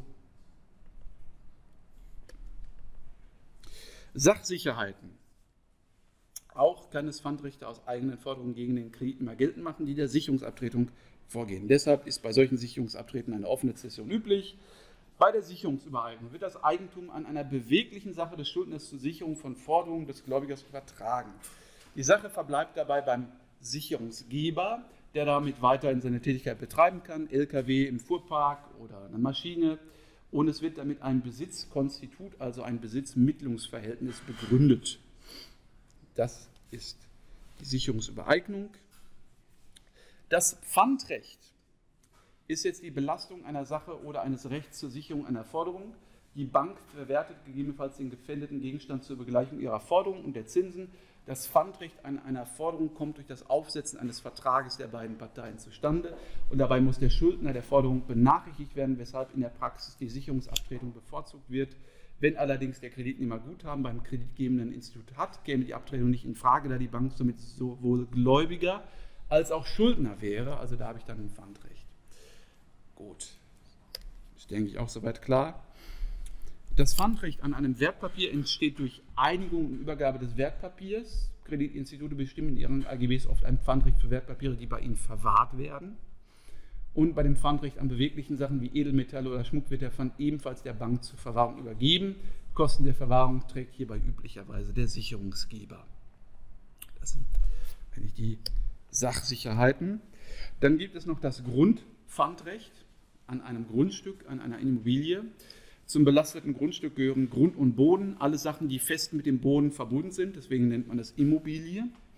Sachsicherheiten. Auch kann es Pfandrechte aus eigenen Forderungen gegen den Kreditnehmer geltend machen, die der Sicherungsabtretung vorgehen. Deshalb ist bei solchen Sicherungsabtreten eine offene Zession üblich. Bei der Sicherungsübereignung wird das Eigentum an einer beweglichen Sache des Schuldners zur Sicherung von Forderungen des Gläubigers übertragen. Die Sache verbleibt dabei beim Sicherungsgeber, der damit weiterhin seine Tätigkeit betreiben kann, LKW im Fuhrpark oder eine Maschine, und es wird damit ein Besitzkonstitut, also ein Besitzmittlungsverhältnis begründet. Das ist die Sicherungsübereignung. Das Pfandrecht ist jetzt die Belastung einer Sache oder eines Rechts zur Sicherung einer Forderung. Die Bank verwertet gegebenenfalls den gepfändeten Gegenstand zur Begleichung ihrer Forderung und der Zinsen. Das Pfandrecht an einer Forderung kommt durch das Aufsetzen eines Vertrages der beiden Parteien zustande und dabei muss der Schuldner der Forderung benachrichtigt werden, weshalb in der Praxis die Sicherungsabtretung bevorzugt wird. Wenn allerdings der Kreditnehmer Guthaben beim kreditgebenden Institut hat, käme die Abtretung nicht in Frage, da die Bank somit sowohl Gläubiger als auch Schuldner wäre. Also da habe ich dann ein Pfandrecht. Gut, ist denke ich auch soweit klar. Das Pfandrecht an einem Wertpapier entsteht durch Einigung und Übergabe des Wertpapiers. Kreditinstitute bestimmen in ihren AGBs oft ein Pfandrecht für Wertpapiere, die bei ihnen verwahrt werden. Und bei dem Pfandrecht an beweglichen Sachen wie Edelmetalle oder Schmuck wird der Pfand ebenfalls der Bank zur Verwahrung übergeben. Kosten der Verwahrung trägt hierbei üblicherweise der Sicherungsgeber. Das sind eigentlich die Sachsicherheiten. Dann gibt es noch das Grundpfandrecht an einem Grundstück, an einer Immobilie. Zum belasteten Grundstück gehören Grund und Boden, alle Sachen, die fest mit dem Boden verbunden sind, deswegen nennt man das Immobilie.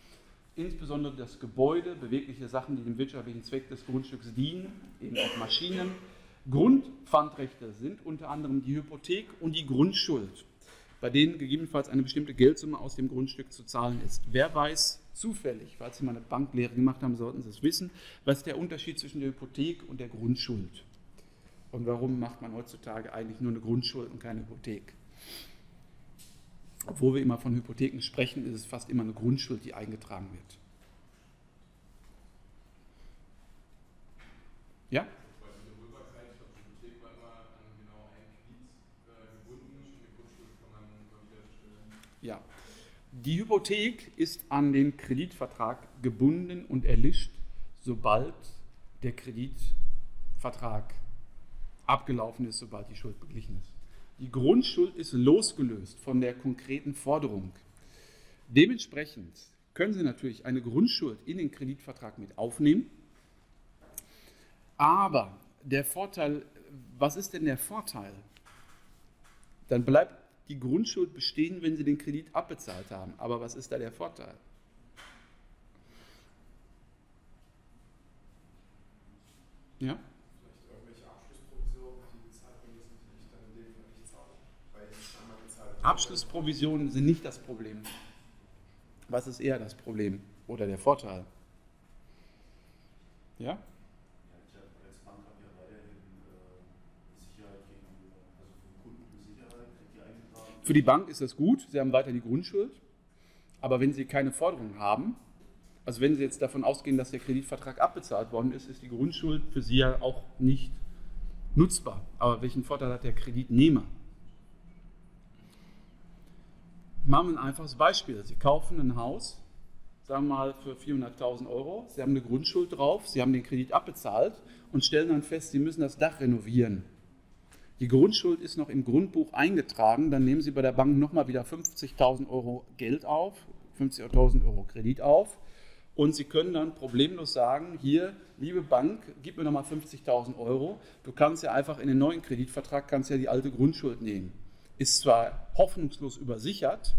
insbesondere das Gebäude, bewegliche Sachen, die dem wirtschaftlichen Zweck des Grundstücks dienen, eben auch Maschinen. Grundpfandrechte sind unter anderem die Hypothek und die Grundschuld, bei denen gegebenenfalls eine bestimmte Geldsumme aus dem Grundstück zu zahlen ist. Wer weiß zufällig, falls Sie mal eine Banklehre gemacht haben, sollten Sie es wissen, was ist der Unterschied zwischen der Hypothek und der Grundschuld? Und warum macht man heutzutage eigentlich nur eine Grundschuld und keine Hypothek? Obwohl wir immer von Hypotheken sprechen, ist es fast immer eine Grundschuld, die eingetragen wird. Ja? Bei der Rückbarkeit, ich glaube, die Hypothek war immer an genau einen Kredit gebunden und die Grundschuld kann man immer wieder stellen. Ja. Die Hypothek ist an den Kreditvertrag gebunden und erlischt, sobald der Kreditvertrag abgelaufen ist, sobald die Schuld beglichen ist. Die Grundschuld ist losgelöst von der konkreten Forderung. Dementsprechend können Sie natürlich eine Grundschuld in den Kreditvertrag mit aufnehmen. Aber der Vorteil, was ist denn der Vorteil? Dann bleibt die Grundschuld bestehen, wenn Sie den Kredit abbezahlt haben. Aber was ist da der Vorteil? Ja? Vielleicht irgendwelche Abschlussprovisionen, die bezahlt werden, müssen natürlich dann in dem Fall nicht zahlen, weil ich es einmal gezahlt habe. Abschlussprovisionen sind nicht das Problem. Was ist eher das Problem oder der Vorteil? Ja? Als Bank habt ihr weiterhin Sicherheit gegenüber, also für den Kunden eine Sicherheit, die eingetragen. Für die Bank ist das gut, Sie haben weiter die Grundschuld, aber wenn Sie keine Forderungen haben, also wenn Sie jetzt davon ausgehen, dass der Kreditvertrag abbezahlt worden ist, ist die Grundschuld für Sie ja auch nicht nutzbar. Aber welchen Vorteil hat der Kreditnehmer? Machen wir ein einfaches Beispiel. Sie kaufen ein Haus, sagen wir mal für 400.000 Euro, Sie haben eine Grundschuld drauf, Sie haben den Kredit abbezahlt und stellen dann fest, Sie müssen das Dach renovieren. Die Grundschuld ist noch im Grundbuch eingetragen, dann nehmen Sie bei der Bank nochmal wieder 50.000 Euro Geld auf, 50.000 Euro Kredit auf und Sie können dann problemlos sagen, hier, liebe Bank, gib mir nochmal 50.000 Euro, du kannst ja einfach in den neuen Kreditvertrag, kannst ja die alte Grundschuld nehmen. Ist zwar hoffnungslos übersichert,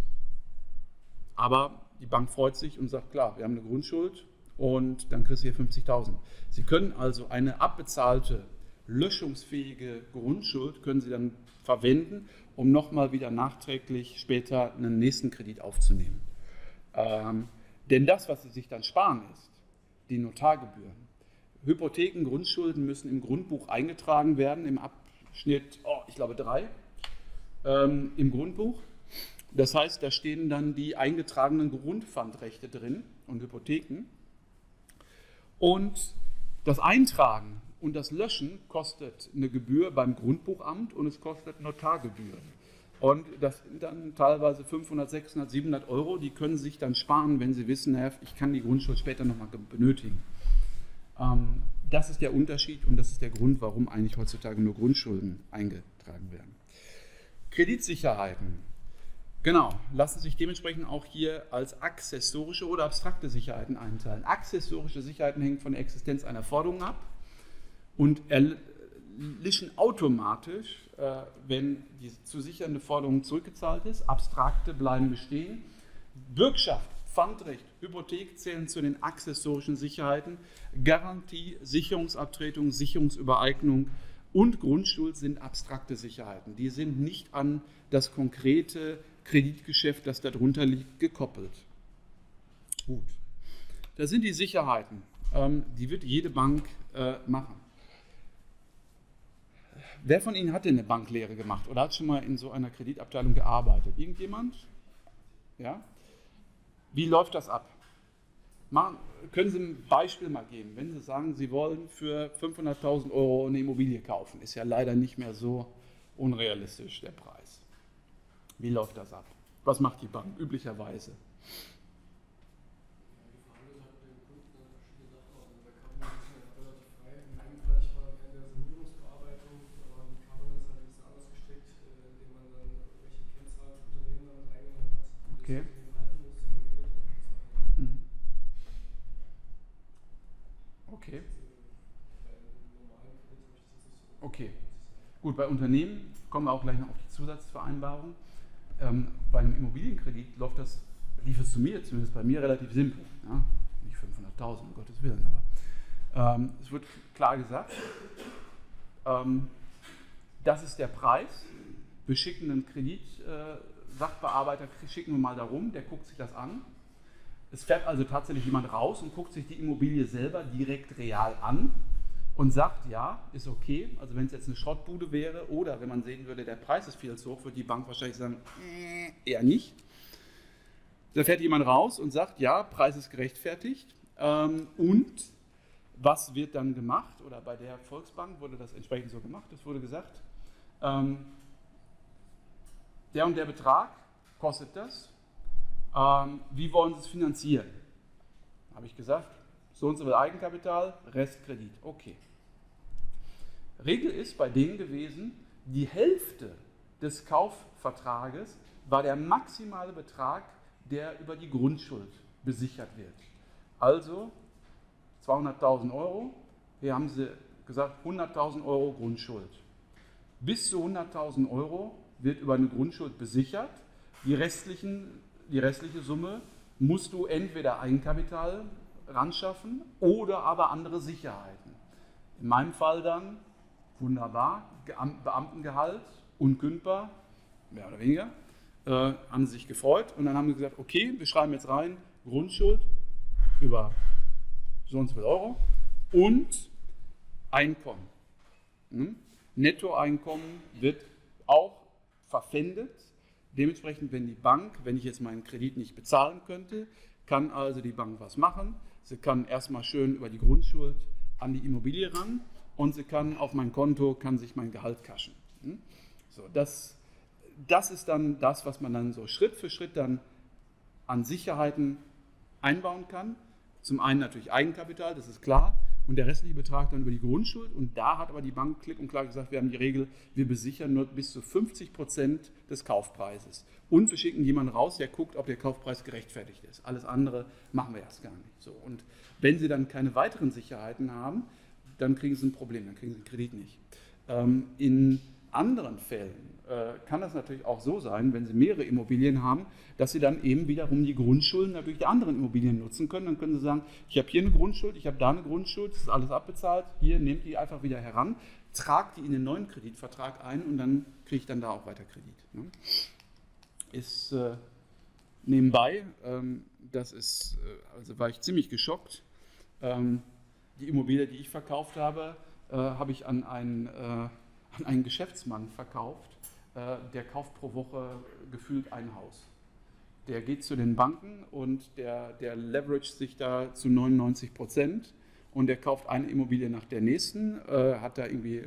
aber die Bank freut sich und sagt, klar, wir haben eine Grundschuld und dann kriegst du hier 50.000. Sie können also eine abbezahlte, löschungsfähige Grundschuld können Sie dann verwenden, um nochmal wieder nachträglich später einen nächsten Kredit aufzunehmen. Denn das, was Sie sich dann sparen, ist die Notargebühren. Hypotheken, Grundschulden müssen im Grundbuch eingetragen werden, im Abschnitt, ich glaube 3, im Grundbuch. Das heißt, da stehen dann die eingetragenen Grundpfandrechte drin und Hypotheken. Und das Eintragen und das Löschen kostet eine Gebühr beim Grundbuchamt und es kostet Notargebühren. Und das sind dann teilweise 500, 600, 700 Euro, die können Sie sich dann sparen, wenn Sie wissen, ich kann die Grundschuld später nochmal benötigen. Das ist der Unterschied und das ist der Grund, warum eigentlich heutzutage nur Grundschulden eingetragen werden. Kreditsicherheiten, genau, lassen sich dementsprechend auch hier als accessorische oder abstrakte Sicherheiten einteilen. Accessorische Sicherheiten hängen von der Existenz einer Forderung ab und erlischen automatisch, wenn die zu sichernde Forderung zurückgezahlt ist. Abstrakte bleiben bestehen. Bürgschaft, Pfandrecht, Hypothek zählen zu den accessorischen Sicherheiten. Garantie, Sicherungsabtretung, Sicherungsübereignung und Grundschuld sind abstrakte Sicherheiten. Die sind nicht an das konkrete Kreditgeschäft, das darunter liegt, gekoppelt. Gut. Das sind die Sicherheiten. Die wird jede Bank machen. Wer von Ihnen hat denn eine Banklehre gemacht oder hat schon mal in so einer Kreditabteilung gearbeitet? Irgendjemand? Ja? Wie läuft das ab? Können Sie ein Beispiel mal geben, wenn Sie sagen, Sie wollen für 500.000 Euro eine Immobilie kaufen, ist ja leider nicht mehr so unrealistisch der Preis. Wie läuft das ab? Was macht die Bank üblicherweise? Okay. Okay. Okay. Gut, bei Unternehmen kommen wir auch gleich noch auf die Zusatzvereinbarung. Bei einem Immobilienkredit läuft das lief es zu mir, zumindest bei mir, relativ simpel. Ja? Nicht 500.000, um Gottes Willen, aber es wird klar gesagt, das ist der Preis. Wir schicken einen Kreditsachbearbeiter, schicken wir mal darum, der guckt sich das an. Es fährt also tatsächlich jemand raus und guckt sich die Immobilie selber direkt real an und sagt, ja, ist okay. Also wenn es jetzt eine Schrottbude wäre oder wenn man sehen würde, der Preis ist viel zu hoch, würde die Bank wahrscheinlich sagen, eher nicht. Da fährt jemand raus und sagt, ja, Preis ist gerechtfertigt. Und was wird dann gemacht? Oder bei der Volksbank wurde das entsprechend so gemacht. Es wurde gesagt, der und der Betrag kostet das. Wie wollen Sie es finanzieren? Habe ich gesagt, so und so viel Eigenkapital, Rest Kredit. Okay. Regel ist bei denen gewesen, die Hälfte des Kaufvertrages war der maximale Betrag, der über die Grundschuld besichert wird. Also 200.000 Euro, hier haben sie gesagt 100.000 Euro Grundschuld. Bis zu 100.000 Euro wird über eine Grundschuld besichert. Die restliche Summe musst du entweder Eigenkapital ranschaffen oder aber andere Sicherheiten. In meinem Fall dann, wunderbar, Beamtengehalt, unkündbar, mehr oder weniger, haben sie sich gefreut und dann haben sie gesagt, okay, wir schreiben jetzt rein, Grundschuld über so und so viel Euro und Einkommen. Nettoeinkommen wird auch verpfändet. Dementsprechend, wenn die Bank, wenn ich jetzt meinen Kredit nicht bezahlen könnte, kann also die Bank was machen. Sie kann erstmal schön über die Grundschuld an die Immobilie ran und sie kann auf mein Konto, kann sich mein Gehalt kaschen. So, das ist dann das, was man dann so Schritt für Schritt dann an Sicherheiten einbauen kann. Zum einen natürlich Eigenkapital, das ist klar, und der restliche Betrag dann über die Grundschuld. Und da hat aber die Bank klipp und klar gesagt, wir haben die Regel, wir besichern nur bis zu 50% des Kaufpreises. Und wir schicken jemanden raus, der guckt, ob der Kaufpreis gerechtfertigt ist. Alles andere machen wir erst gar nicht. So, und wenn Sie dann keine weiteren Sicherheiten haben, dann kriegen Sie ein Problem, dann kriegen Sie den Kredit nicht. In anderen Fällen kann das natürlich auch so sein, wenn Sie mehrere Immobilien haben, dass Sie dann eben wiederum die Grundschulden natürlich der anderen Immobilien nutzen können. Dann können Sie sagen, ich habe hier eine Grundschuld, ich habe da eine Grundschuld, das ist alles abbezahlt, hier nehmt die einfach wieder heran, tragt die in den neuen Kreditvertrag ein und dann kriege ich dann da auch weiter Kredit. Ne? Ist nebenbei, also war ich ziemlich geschockt. Die Immobilie, die ich verkauft habe, habe ich an einen Geschäftsmann verkauft, der kauft pro Woche gefühlt ein Haus. Der geht zu den Banken und der leveraged sich da zu 99% und der kauft eine Immobilie nach der nächsten, hat da irgendwie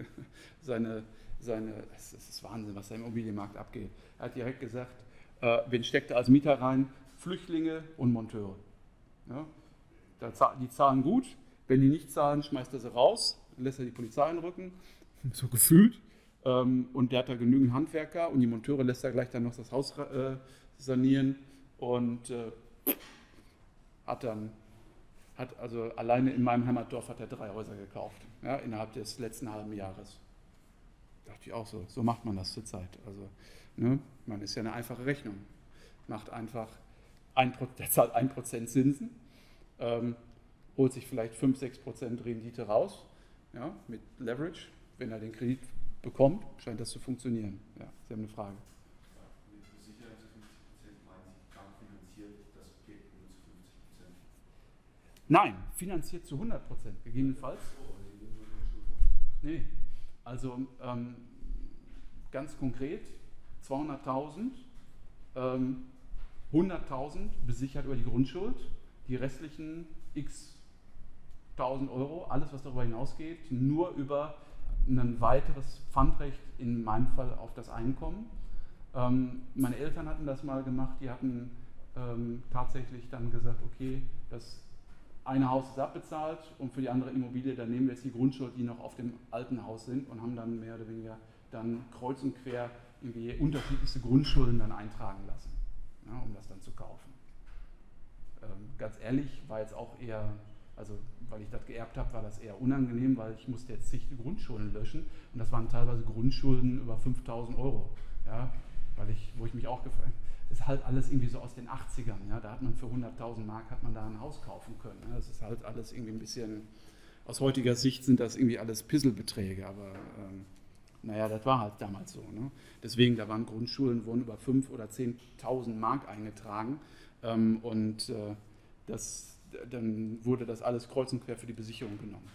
es ist Wahnsinn, was da im Immobilienmarkt abgeht. Er hat direkt gesagt, wen steckt er als Mieter rein? Flüchtlinge und Monteure. Ja, die zahlen gut, wenn die nicht zahlen, schmeißt er sie raus, lässt er die Polizei einrücken, so gefühlt. Und der hat da genügend Handwerker und die Monteure lässt er gleich dann noch das Haus sanieren und hat also alleine in meinem Heimatdorf hat er 3 Häuser gekauft, ja, innerhalb des letzten halben Jahres. Da dachte ich auch so macht man das zurzeit. Also, ne, man ist ja eine einfache Rechnung. Macht einfach der zahlt 1% Zinsen, holt sich vielleicht 5-6% Rendite raus, ja, mit Leverage, wenn er den Kredit bekommt, scheint das zu funktionieren. Ja, Sie haben eine Frage. Mit Sicherheit zu 50% meinen Sie, Bank finanziert das Objekt nur zu 50%? Nein, finanziert zu 100%, gegebenenfalls. Nee, also ganz konkret 200.000, 100.000 besichert über die Grundschuld, die restlichen x 1.000 Euro, alles was darüber hinausgeht, nur über ein weiteres Pfandrecht, in meinem Fall auf das Einkommen. Meine Eltern hatten das mal gemacht, die hatten tatsächlich dann gesagt, okay, das eine Haus ist abbezahlt und für die andere Immobilie, dann nehmen wir jetzt die Grundschuld, die noch auf dem alten Haus sind und haben dann mehr oder weniger dann kreuz und quer irgendwie unterschiedlichste Grundschulden dann eintragen lassen, ja, um das dann zu kaufen. Ganz ehrlich, war jetzt auch eher, also weil ich das geerbt habe, war das eher unangenehm, weil ich musste jetzt zig Grundschulden löschen und das waren teilweise Grundschulden über 5.000 Euro, ja, wo ich mich auch gefragt habe, ist halt alles irgendwie so aus den 80ern. Ja? Da hat man für 100.000 Mark hat man da ein Haus kaufen können. Ja? Das ist halt alles irgendwie ein bisschen, aus heutiger Sicht sind das irgendwie alles Pisselbeträge, aber naja, das war halt damals so. Ne? Deswegen, da waren Grundschulen, wurden über 5.000 oder 10.000 Mark eingetragen und dann wurde das alles kreuz und quer für die Besicherung genommen.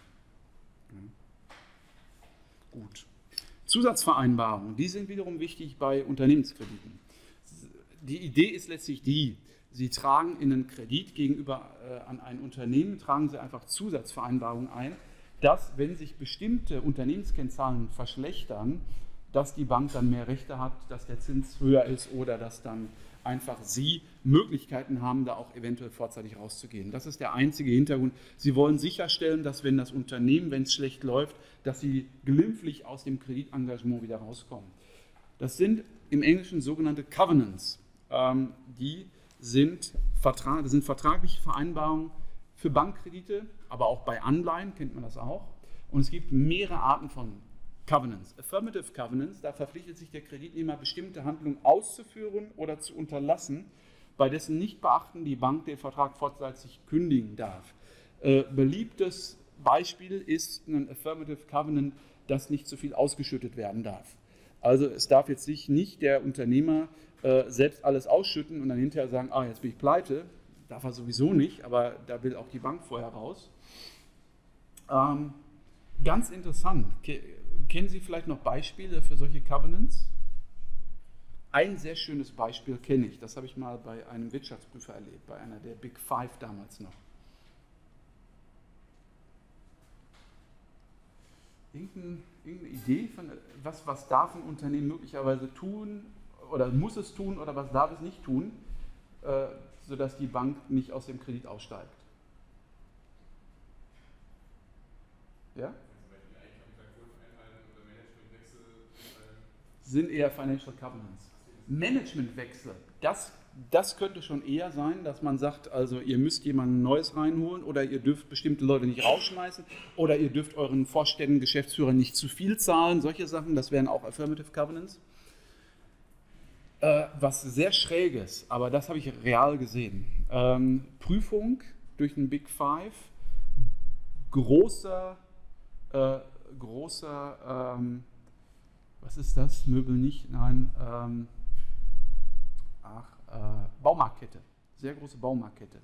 Ja. Gut. Zusatzvereinbarungen, die sind wiederum wichtig bei Unternehmenskrediten. Die Idee ist letztlich die, Sie tragen in einen Kredit gegenüber an ein Unternehmen, tragen Sie einfach Zusatzvereinbarungen ein, dass, wenn sich bestimmte Unternehmenskennzahlen verschlechtern, dass die Bank dann mehr Rechte hat, dass der Zins höher ist oder dass dann einfach Sie Möglichkeiten haben, da auch eventuell vorzeitig rauszugehen. Das ist der einzige Hintergrund. Sie wollen sicherstellen, dass wenn das Unternehmen, wenn es schlecht läuft, dass Sie glimpflich aus dem Kreditengagement wieder rauskommen. Das sind im Englischen sogenannte Covenants. Die sind vertragliche Vereinbarungen für Bankkredite, aber auch bei Anleihen kennt man das auch. Und es gibt mehrere Arten von Covenants. Affirmative Covenants, da verpflichtet sich der Kreditnehmer, bestimmte Handlungen auszuführen oder zu unterlassen, bei dessen Nichtbeachten die Bank den Vertrag vorzeitig kündigen darf. Beliebtes Beispiel ist ein Affirmative Covenant, dass nicht zu viel ausgeschüttet werden darf. Also es darf jetzt nicht der Unternehmer selbst alles ausschütten und dann hinterher sagen, jetzt bin ich pleite. Darf er sowieso nicht, aber da will auch die Bank vorher raus. Ganz interessant. Kennen Sie vielleicht noch Beispiele für solche Covenants? Ein sehr schönes Beispiel kenne ich. Das habe ich mal bei einem Wirtschaftsprüfer erlebt, bei einer der Big Five damals noch. Irgendeine Idee von was darf ein Unternehmen möglicherweise tun oder muss es tun oder was darf es nicht tun, sodass die Bank nicht aus dem Kredit aussteigt? Ja? Sind eher Financial Covenants. Managementwechsel, das könnte schon eher sein, dass man sagt, also ihr müsst jemanden Neues reinholen oder ihr dürft bestimmte Leute nicht rausschmeißen oder ihr dürft euren Vorständen, Geschäftsführern nicht zu viel zahlen, solche Sachen, das wären auch Affirmative Covenants. Was sehr Schräges, aber das habe ich real gesehen. Prüfung durch den Big Five, großer was ist das? Möbel nicht? Nein. Baumarktkette. Sehr große Baumarktkette.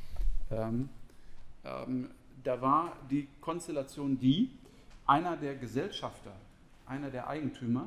Da war die Konstellation einer der Gesellschafter, einer der Eigentümer,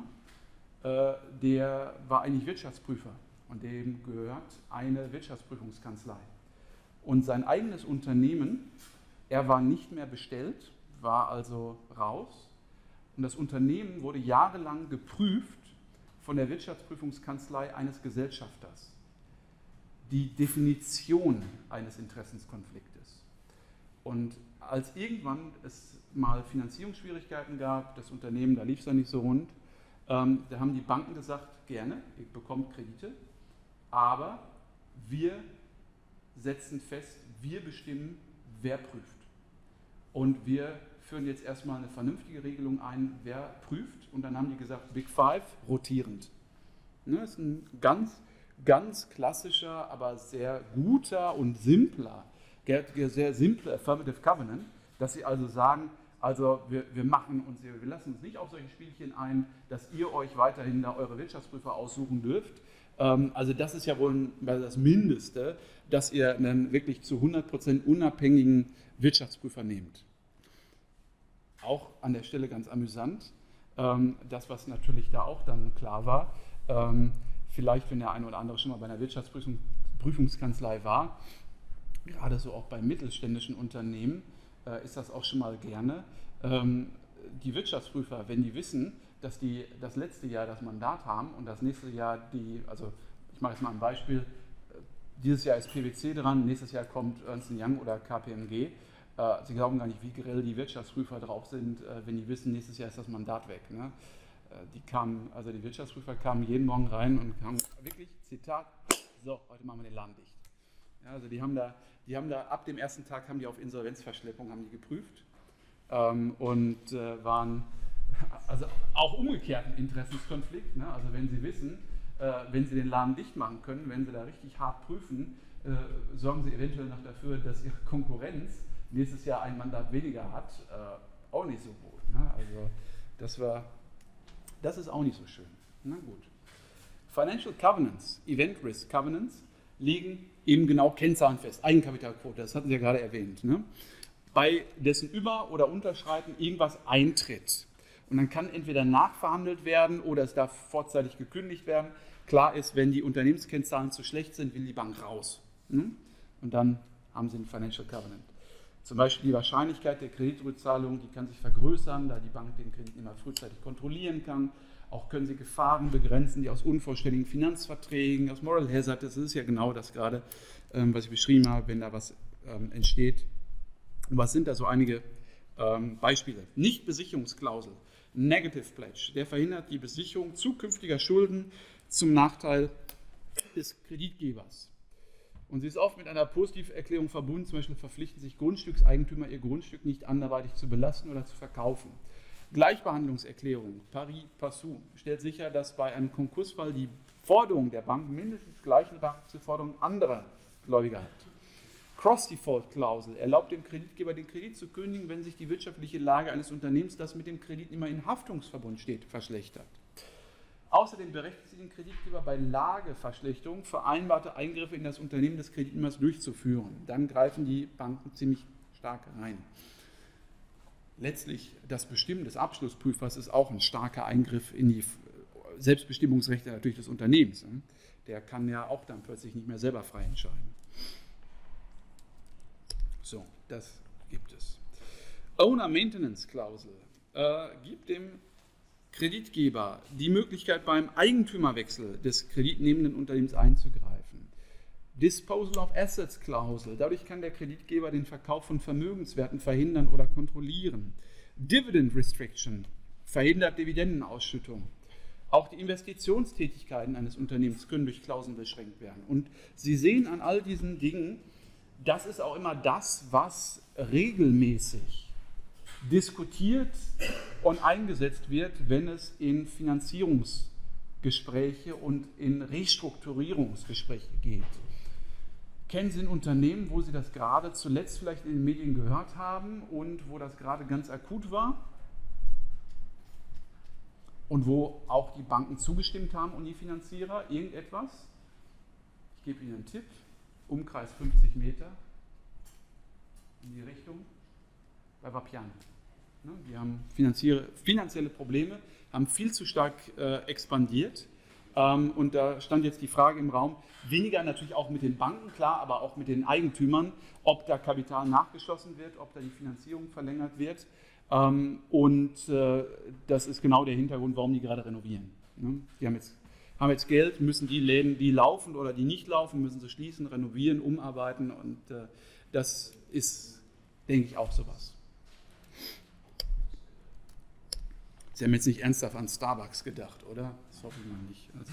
der war eigentlich Wirtschaftsprüfer und dem gehört eine Wirtschaftsprüfungskanzlei. Und sein eigenes Unternehmen, er war nicht mehr bestellt, war also raus. Und das Unternehmen wurde jahrelang geprüft von der Wirtschaftsprüfungskanzlei eines Gesellschafters. Die Definition eines Interessenskonfliktes. Und als irgendwann es mal Finanzierungsschwierigkeiten gab, das Unternehmen, da lief es ja nicht so rund, da haben die Banken gesagt, gerne, ihr bekommt Kredite, aber wir setzen fest, wir bestimmen, wer prüft. Und wir führen jetzt erstmal eine vernünftige Regelung ein, wer prüft. Und dann haben die gesagt, Big Five, rotierend. Das ist ein ganz klassischer, aber sehr guter und simpler, sehr simple Affirmative Covenant, dass sie also sagen, also wir lassen uns nicht auf solche Spielchen ein, dass ihr euch weiterhin da eure Wirtschaftsprüfer aussuchen dürft. Also das ist ja wohl das Mindeste, dass ihr einen wirklich zu 100% unabhängigen Wirtschaftsprüfer nehmt. Auch an der Stelle ganz amüsant, das, was natürlich da auch dann klar war, vielleicht, wenn der eine oder andere schon mal bei einer Wirtschaftsprüfungskanzlei war, gerade so auch bei mittelständischen Unternehmen, ist das auch schon mal gerne. Die Wirtschaftsprüfer, wenn die wissen, dass die das letzte Jahr das Mandat haben und das nächste Jahr also ich mache jetzt mal ein Beispiel, dieses Jahr ist PwC dran, nächstes Jahr kommt Ernst & Young oder KPMG. Sie glauben gar nicht, wie grell die Wirtschaftsprüfer drauf sind, wenn die wissen, nächstes Jahr ist das Mandat weg. Ne? Die Wirtschaftsprüfer kamen jeden Morgen rein und haben wirklich, Zitat, so, heute machen wir den Laden dicht. Ja, also die haben da ab dem ersten Tag haben die auf Insolvenzverschleppung geprüft und waren also auch umgekehrt ein Interessenskonflikt. Ne? Also wenn sie wissen, wenn Sie den Laden dicht machen können, wenn Sie da richtig hart prüfen, sorgen Sie eventuell noch dafür, dass Ihre Konkurrenz nächstes Jahr ein Mandat weniger hat. Auch nicht so gut. Ne? Also das ist auch nicht so schön. Na gut. Financial Covenants, Event Risk Covenants legen eben genau Kennzahlen fest. Eigenkapitalquote, das hatten Sie ja gerade erwähnt. Ne? Bei dessen Über- oder Unterschreiten irgendwas eintritt. Und dann kann entweder nachverhandelt werden oder es darf vorzeitig gekündigt werden. Klar ist, wenn die Unternehmenskennzahlen zu schlecht sind, will die Bank raus. Ne? Und dann haben Sie ein Financial Covenant. Zum Beispiel die Wahrscheinlichkeit der Kreditrückzahlung, die kann sich vergrößern, da die Bank den Kredit immer frühzeitig kontrollieren kann. Auch können Sie Gefahren begrenzen, die aus unvollständigen Finanzverträgen, aus Moral Hazard, das ist ja genau das gerade, was ich beschrieben habe, wenn da was entsteht. Und was sind da so einige Beispiele? Nichtbesicherungsklausel, Negative Pledge, der verhindert die Besicherung zukünftiger Schulden zum Nachteil des Kreditgebers. Und sie ist oft mit einer Positiverklärung verbunden, zum Beispiel verpflichten sich Grundstückseigentümer, ihr Grundstück nicht anderweitig zu belasten oder zu verkaufen. Gleichbehandlungserklärung, pari passu, stellt sicher, dass bei einem Konkursfall die Forderung der Bank mindestens gleichen Rang zur Forderung anderer Gläubiger hat. Cross-Default-Klausel erlaubt dem Kreditgeber, den Kredit zu kündigen, wenn sich die wirtschaftliche Lage eines Unternehmens, das mit dem Kreditnehmer in Haftungsverbund steht, verschlechtert. Außerdem berechtigt sie den Kreditgeber bei Lageverschlechterung vereinbarte Eingriffe in das Unternehmen des Kreditnehmers durchzuführen. Dann greifen die Banken ziemlich stark rein. Letztlich das Bestimmen des Abschlussprüfers ist auch ein starker Eingriff in die Selbstbestimmungsrechte natürlich des Unternehmens. Der kann ja auch dann plötzlich nicht mehr selber frei entscheiden. So, das gibt es. Owner Maintenance Klausel gibt dem Kreditgeber die Möglichkeit, beim Eigentümerwechsel des kreditnehmenden Unternehmens einzugreifen. Disposal of Assets Klausel, dadurch kann der Kreditgeber den Verkauf von Vermögenswerten verhindern oder kontrollieren. Dividend Restriction verhindert Dividendenausschüttung. Auch die Investitionstätigkeiten eines Unternehmens können durch Klauseln beschränkt werden. Und Sie sehen an all diesen Dingen, das ist auch immer das, was regelmäßig diskutiert und eingesetzt wird, wenn es in Finanzierungsgespräche und in Restrukturierungsgespräche geht. Kennen Sie ein Unternehmen, wo Sie das gerade zuletzt vielleicht in den Medien gehört haben und wo das gerade ganz akut war und wo auch die Banken zugestimmt haben und die Finanzierer? Irgendetwas? Ich gebe Ihnen einen Tipp, Umkreis 50 Meter in die Richtung, bei Vapiano. Die haben finanzielle Probleme, haben viel zu stark expandiert. Und da stand jetzt die Frage im Raum, weniger natürlich auch mit den Banken, klar, aber auch mit den Eigentümern, ob da Kapital nachgeschlossen wird, ob da die Finanzierung verlängert wird. Das ist genau der Hintergrund, warum die gerade renovieren. Die haben jetzt Geld, müssen die Läden, die laufen oder die nicht laufen, müssen sie schließen, renovieren, umarbeiten. Und das ist, denke ich, auch sowas. Sie haben jetzt nicht ernsthaft an Starbucks gedacht, oder? Das hoffe ich mal nicht. Also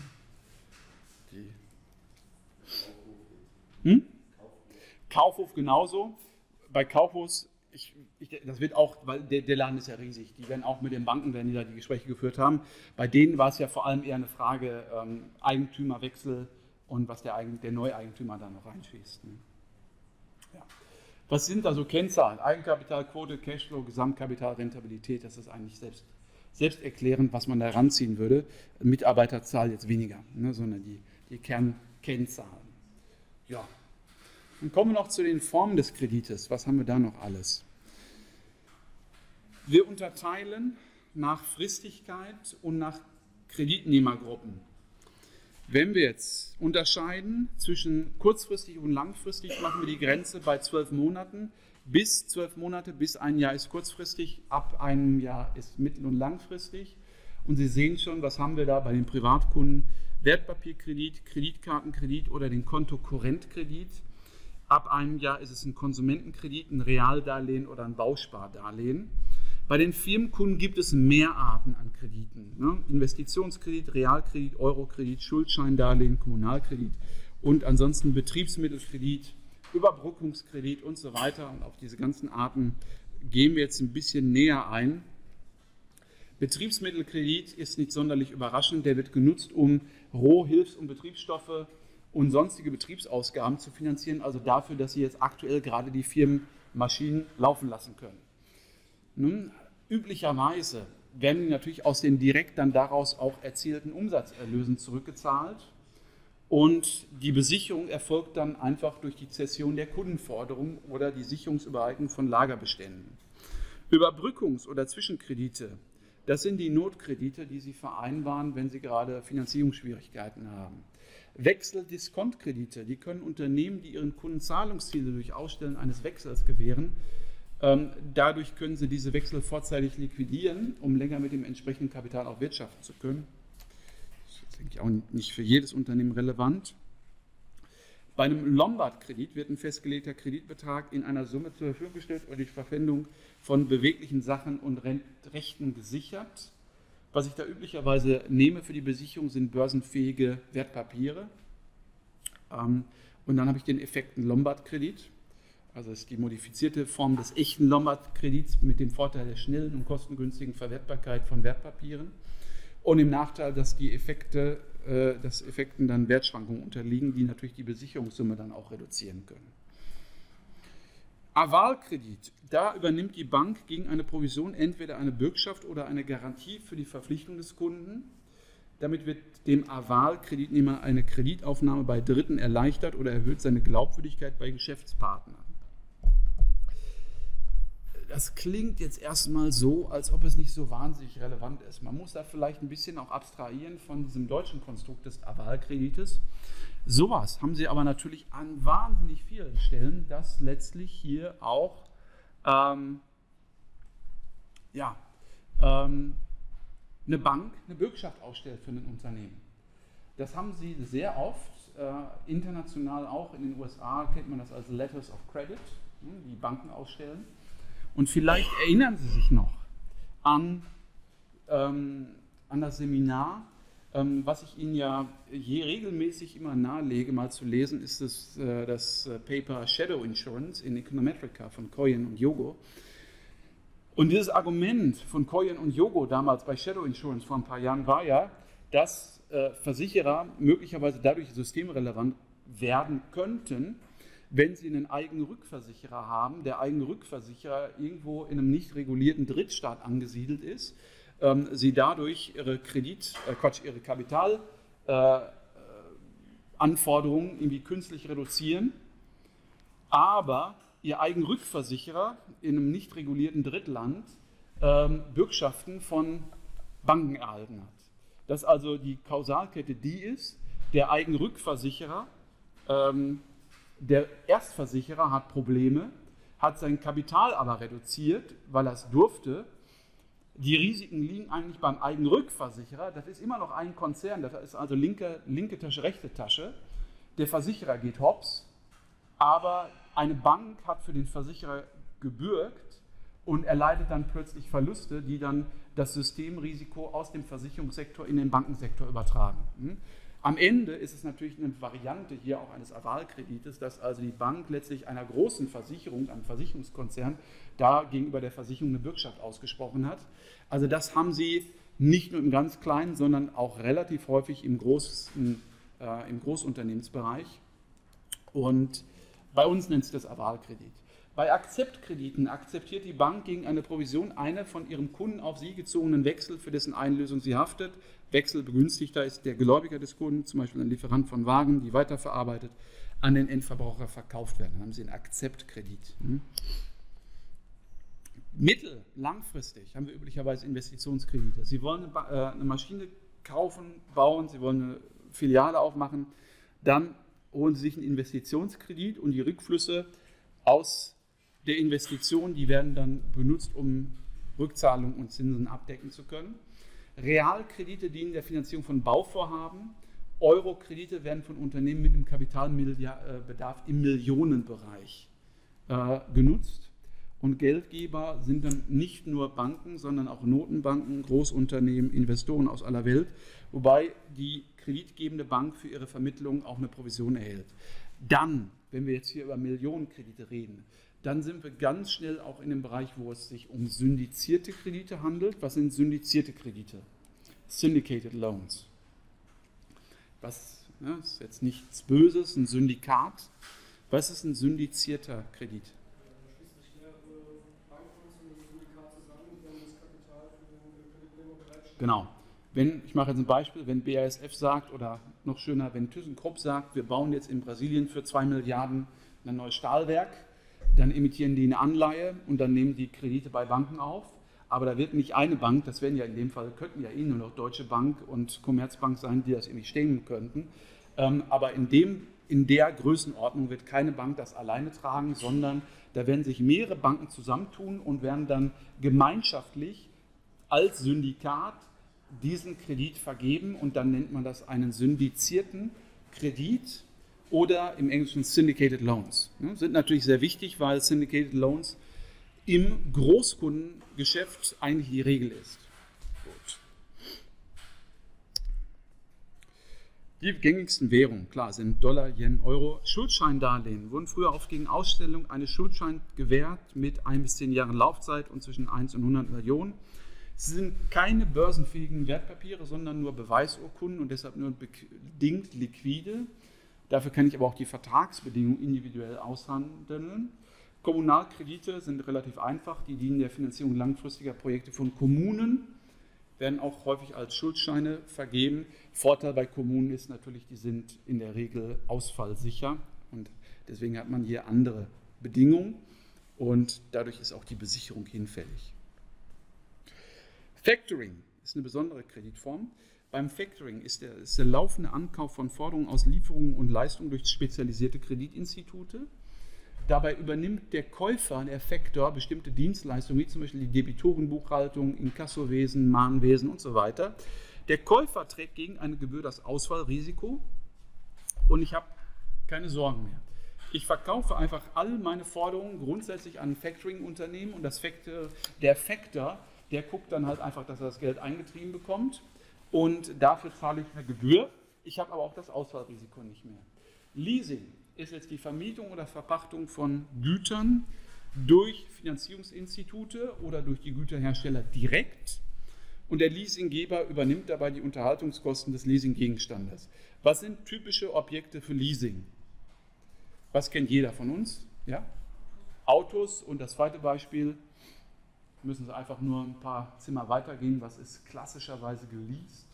Kaufhof genauso. Bei Kaufhof, das wird auch, weil der Laden ist ja riesig, die werden auch mit den Banken, werden die da die Gespräche geführt haben. Bei denen war es ja vor allem eher eine Frage Eigentümerwechsel und was der Neueigentümer da noch reinschießt. Ne? Ja. Was sind da so Kennzahlen? Eigenkapitalquote, Cashflow, Gesamtkapital, Rentabilität, das ist eigentlich selbsterklärend, was man da ranziehen würde. Mitarbeiterzahl jetzt weniger, ne, sondern die Kernkennzahlen. Ja. Dann kommen wir noch zu den Formen des Kredites. Was haben wir da noch alles? Wir unterteilen nach Fristigkeit und nach Kreditnehmergruppen. Wenn wir jetzt unterscheiden zwischen kurzfristig und langfristig, machen wir die Grenze bei 12 Monaten. Bis 12 Monate, bis ein Jahr ist kurzfristig, ab einem Jahr ist mittel- und langfristig. Und Sie sehen schon, was haben wir da bei den Privatkunden? Wertpapierkredit, Kreditkartenkredit oder den Kontokorrentkredit. Ab einem Jahr ist es ein Konsumentenkredit, ein Realdarlehen oder ein Bauspardarlehen. Bei den Firmenkunden gibt es mehr Arten an Krediten. Ne? Investitionskredit, Realkredit, Eurokredit, Schuldscheindarlehen, Kommunalkredit und ansonsten Betriebsmittelkredit, Überbrückungskredit und so weiter. Und auf diese ganzen Arten gehen wir jetzt ein bisschen näher ein. Betriebsmittelkredit ist nicht sonderlich überraschend, der wird genutzt, um Roh-, Hilfs- und Betriebsstoffe und sonstige Betriebsausgaben zu finanzieren, also dafür, dass Sie jetzt aktuell gerade die Firmen Maschinen laufen lassen können. Nun, üblicherweise werden die natürlich aus den direkt dann daraus auch erzielten Umsatzerlösen zurückgezahlt und die Besicherung erfolgt dann einfach durch die Zession der Kundenforderung oder die Sicherungsübereignung von Lagerbeständen. Überbrückungs- oder Zwischenkredite, das sind die Notkredite, die Sie vereinbaren, wenn Sie gerade Finanzierungsschwierigkeiten haben. Wechseldiskontkredite, die können Unternehmen, die ihren Kunden Zahlungsziele durch Ausstellen eines Wechsels gewähren, dadurch können sie diese Wechsel vorzeitig liquidieren, um länger mit dem entsprechenden Kapital auch wirtschaften zu können. Das ist, denke ich, auch nicht für jedes Unternehmen relevant. Bei einem Lombard-Kredit wird ein festgelegter Kreditbetrag in einer Summe zur Verfügung gestellt und die Verpfändung von beweglichen Sachen und Rechten gesichert. Was ich da üblicherweise nehme für die Besicherung sind börsenfähige Wertpapiere. Und dann habe ich den effekten Lombard-Kredit. Also das ist die modifizierte Form des echten Lombard-Kredits mit dem Vorteil der schnellen und kostengünstigen Verwertbarkeit von Wertpapieren und dem Nachteil, dass die Effekten dann Wertschwankungen unterliegen, die natürlich die Besicherungssumme dann auch reduzieren können. Avalkredit, da übernimmt die Bank gegen eine Provision entweder eine Bürgschaft oder eine Garantie für die Verpflichtung des Kunden. Damit wird dem Avalkreditnehmer eine Kreditaufnahme bei Dritten erleichtert oder erhöht seine Glaubwürdigkeit bei Geschäftspartnern. Das klingt jetzt erstmal so, als ob es nicht so wahnsinnig relevant ist. Man muss da vielleicht ein bisschen auch abstrahieren von diesem deutschen Konstrukt des Avalkredites. Sowas haben Sie aber natürlich an wahnsinnig vielen Stellen, dass letztlich hier auch eine Bank eine Bürgschaft ausstellt für ein Unternehmen. Das haben Sie sehr oft, international auch, in den USA kennt man das als Letters of Credit, die Banken ausstellen. Und vielleicht erinnern Sie sich noch an das Seminar, was ich Ihnen ja regelmäßig immer nahelege, mal zu lesen, ist das Paper Shadow Insurance in Econometrica von Coyen und Yogo. Und dieses Argument von Coyen und Yogo damals bei Shadow Insurance vor ein paar Jahren war ja, dass Versicherer möglicherweise dadurch systemrelevant werden könnten, wenn sie einen eigenen Rückversicherer haben, der eigene Rückversicherer irgendwo in einem nicht regulierten Drittstaat angesiedelt ist, sie dadurch ihre Kapitalanforderungen irgendwie künstlich reduzieren, aber ihr eigener Rückversicherer in einem nicht regulierten Drittland Bürgschaften von Banken erhalten hat. Dass also die Kausalkette die ist, der eigene Rückversicherer, der Erstversicherer hat Probleme, hat sein Kapital aber reduziert, weil er es durfte. Die Risiken liegen eigentlich beim eigenen Rückversicherer. Das ist immer noch ein Konzern, das ist also linke Tasche, rechte Tasche. Der Versicherer geht hops, aber eine Bank hat für den Versicherer gebürgt und erleidet dann plötzlich Verluste, die dann das Systemrisiko aus dem Versicherungssektor in den Bankensektor übertragen. Am Ende ist es natürlich eine Variante hier auch eines Avalkredites, dass also die Bank letztlich einer großen Versicherung, einem Versicherungskonzern, da gegenüber der Versicherung eine Bürgschaft ausgesprochen hat. Also das haben sie nicht nur im ganz kleinen, sondern auch relativ häufig im Großunternehmensbereich. Und bei uns nennt sich das Avalkredit. Bei Akzeptkrediten akzeptiert die Bank gegen eine Provision eine von ihrem Kunden auf sie gezogenen Wechsel, für dessen Einlösung sie haftet. Wechselbegünstigter ist der Gläubiger des Kunden, zum Beispiel ein Lieferant von Waren, die weiterverarbeitet an den Endverbraucher verkauft werden. Dann haben Sie einen Akzeptkredit. Langfristig haben wir üblicherweise Investitionskredite. Sie wollen eine Maschine kaufen, bauen, Sie wollen eine Filiale aufmachen, dann holen Sie sich einen Investitionskredit und die Rückflüsse aus der Investition, die werden dann benutzt, um Rückzahlungen und Zinsen abdecken zu können. Realkredite dienen der Finanzierung von Bauvorhaben. Eurokredite werden von Unternehmen mit einem Kapitalbedarf im Millionenbereich genutzt. Und Geldgeber sind dann nicht nur Banken, sondern auch Notenbanken, Großunternehmen, Investoren aus aller Welt, wobei die kreditgebende Bank für ihre Vermittlung auch eine Provision erhält. Dann, wenn wir jetzt hier über Millionenkredite reden, dann sind wir ganz schnell auch in dem Bereich, wo es sich um syndizierte Kredite handelt. Was sind syndizierte Kredite? Syndicated Loans. Was, ne, ist jetzt nichts Böses, ein Syndikat. Was ist ein syndizierter Kredit? Genau. Ich mache jetzt ein Beispiel, wenn BASF sagt oder noch schöner, wenn ThyssenKrupp sagt, wir bauen jetzt in Brasilien für 2 Milliarden ein neues Stahlwerk, dann emittieren die eine Anleihe und dann nehmen die Kredite bei Banken auf. Aber da wird nicht eine Bank, das werden ja in dem Fall, könnten ja nur noch Deutsche Bank und Commerzbank sein, die das irgendwie stemmen könnten. Aber in der Größenordnung wird keine Bank das alleine tragen, sondern da werden sich mehrere Banken zusammentun und werden dann gemeinschaftlich als Syndikat diesen Kredit vergeben und dann nennt man das einen syndizierten Kredit oder im Englischen Syndicated Loans. Sind natürlich sehr wichtig, weil Syndicated Loans im Großkundengeschäft eigentlich die Regel ist. Gut. Die gängigsten Währungen, klar, sind Dollar, Yen, Euro. Schuldscheindarlehen wurden früher oft gegen Ausstellung eines Schuldscheins gewährt mit 1 bis 10 Jahren Laufzeit und zwischen 1 und 100 Millionen. Sie sind keine börsenfähigen Wertpapiere, sondern nur Beweisurkunden und deshalb nur bedingt liquide. Dafür kann ich aber auch die Vertragsbedingungen individuell aushandeln. Kommunalkredite sind relativ einfach, die dienen der Finanzierung langfristiger Projekte von Kommunen, werden auch häufig als Schuldscheine vergeben. Vorteil bei Kommunen ist natürlich, die sind in der Regel ausfallsicher und deswegen hat man hier andere Bedingungen und dadurch ist auch die Besicherung hinfällig. Factoring ist eine besondere Kreditform. Beim Factoring ist der laufende Ankauf von Forderungen aus Lieferungen und Leistungen durch spezialisierte Kreditinstitute. Dabei übernimmt der Käufer, der Factor, bestimmte Dienstleistungen, wie zum Beispiel die Debitorenbuchhaltung, Inkassowesen, Mahnwesen und so weiter. Der Käufer trägt gegen eine Gebühr das Ausfallrisiko und ich habe keine Sorgen mehr. Ich verkaufe einfach all meine Forderungen grundsätzlich an ein Factoring-Unternehmen und der Factor, der guckt dann halt einfach, dass er das Geld eingetrieben bekommt und dafür zahle ich eine Gebühr. Ich habe aber auch das Ausfallrisiko nicht mehr. Leasing ist jetzt die Vermietung oder Verpachtung von Gütern durch Finanzierungsinstitute oder durch die Güterhersteller direkt und der Leasinggeber übernimmt dabei die Unterhaltungskosten des Leasinggegenstandes. Was sind typische Objekte für Leasing? Was kennt jeder von uns? Ja? Autos und das zweite Beispiel, müssen Sie einfach nur ein paar Zimmer weitergehen. Was ist klassischerweise geleast?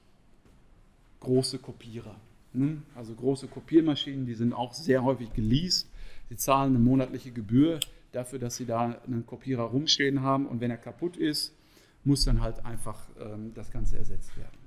Große Kopierer. Also große Kopiermaschinen, die sind auch sehr häufig geleast. Sie zahlen eine monatliche Gebühr dafür, dass Sie da einen Kopierer rumstehen haben und wenn er kaputt ist, muss dann halt einfach das Ganze ersetzt werden.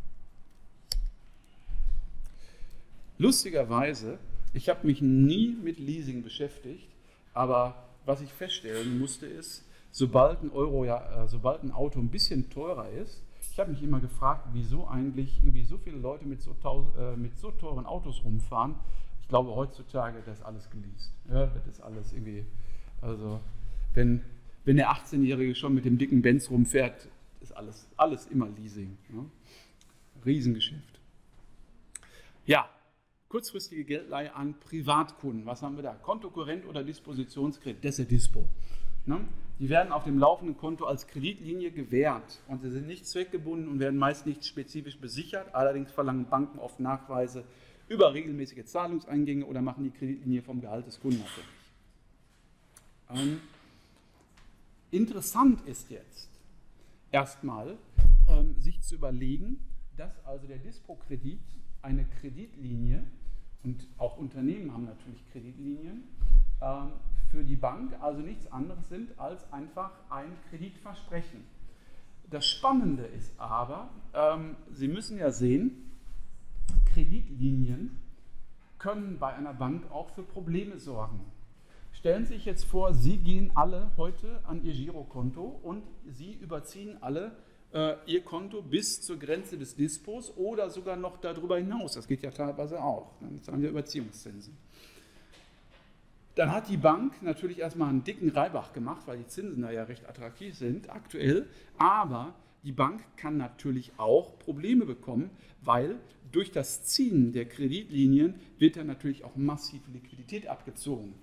Lustigerweise, ich habe mich nie mit Leasing beschäftigt, aber was ich feststellen musste ist, sobald ein Auto ein bisschen teurer ist, ich habe mich immer gefragt, wieso eigentlich irgendwie so viele Leute mit so teuren Autos rumfahren. Ich glaube, heutzutage das ist alles geleast. Ja, das ist alles irgendwie, also wenn der 18-Jährige schon mit dem dicken Benz rumfährt, ist alles immer Leasing. Ja. Riesengeschäft. Ja, kurzfristige Geldleihe an Privatkunden. Was haben wir da? Kontokorrent oder Dispositionskredit? Das ist der Dispo. Ne? Die werden auf dem laufenden Konto als Kreditlinie gewährt und sie sind nicht zweckgebunden und werden meist nicht spezifisch besichert. Allerdings verlangen Banken oft Nachweise über regelmäßige Zahlungseingänge oder machen die Kreditlinie vom Gehalt des Kunden abhängig. Interessant ist jetzt erstmal, sich zu überlegen, dass also der Dispo-Kredit eine Kreditlinie, und auch Unternehmen haben natürlich Kreditlinien, für die Bank also nichts anderes sind als einfach ein Kreditversprechen. Das Spannende ist aber, Sie müssen ja sehen, Kreditlinien können bei einer Bank auch für Probleme sorgen. Stellen Sie sich jetzt vor, Sie gehen alle heute an Ihr Girokonto und Sie überziehen alle Ihr Konto bis zur Grenze des Dispos oder sogar noch darüber hinaus. Das geht ja teilweise auch. Dann zahlen wir Überziehungszinsen. Dann hat die Bank natürlich erstmal einen dicken Reibach gemacht, weil die Zinsen da ja recht attraktiv sind aktuell. Aber die Bank kann natürlich auch Probleme bekommen, weil durch das Ziehen der Kreditlinien wird dann natürlich auch massiv Liquidität abgezogen.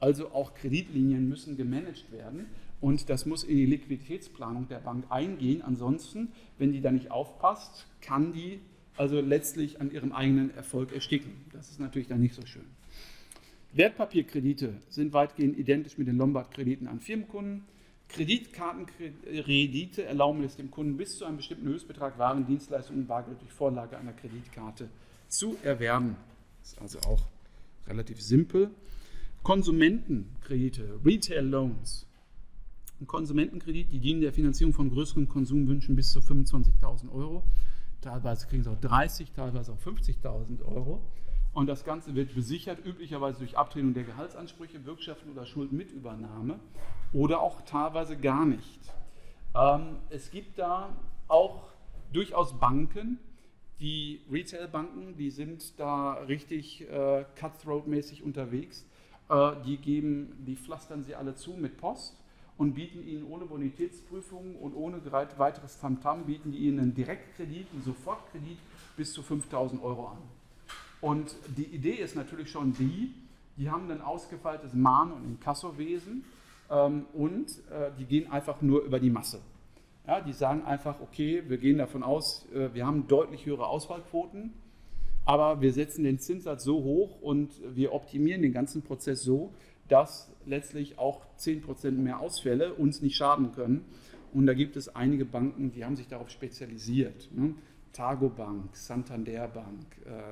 Also auch Kreditlinien müssen gemanagt werden und das muss in die Liquiditätsplanung der Bank eingehen. Ansonsten, wenn die da nicht aufpasst, kann die also letztlich an ihrem eigenen Erfolg ersticken. Das ist natürlich dann nicht so schön. Wertpapierkredite sind weitgehend identisch mit den Lombard-Krediten an Firmenkunden. Kreditkartenkredite erlauben es dem Kunden bis zu einem bestimmten Höchstbetrag Waren, Dienstleistungen und Bargeld durch Vorlage einer Kreditkarte zu erwerben. Das ist also auch relativ simpel. Konsumentenkredite, Retail Loans. Ein Konsumentenkredit, die dienen der Finanzierung von größeren Konsumwünschen bis zu 25.000 Euro. Teilweise kriegen sie auch 30, teilweise auch 50.000 Euro. Und das Ganze wird besichert, üblicherweise durch Abtretung der Gehaltsansprüche, Bürgschaften oder Schuldenmitübernahme oder auch teilweise gar nicht. Es gibt da auch durchaus Banken, die Retail-Banken, die sind da richtig cutthroat-mäßig unterwegs. Die pflastern sie alle zu mit Post und bieten ihnen ohne Bonitätsprüfung und ohne weiteres Tamtam, bieten die ihnen einen Direktkredit, einen Sofortkredit bis zu 5.000 Euro an. Und die Idee ist natürlich schon die haben ein ausgefeiltes Mahn- und Inkassowesen und die gehen einfach nur über die Masse. Ja, die sagen einfach, okay, wir gehen davon aus, wir haben deutlich höhere Ausfallquoten, aber wir setzen den Zinssatz so hoch und wir optimieren den ganzen Prozess so, dass letztlich auch 10% mehr Ausfälle uns nicht schaden können. Und da gibt es einige Banken, die haben sich darauf spezialisiert. Ne? Targo Bank, Santander Bank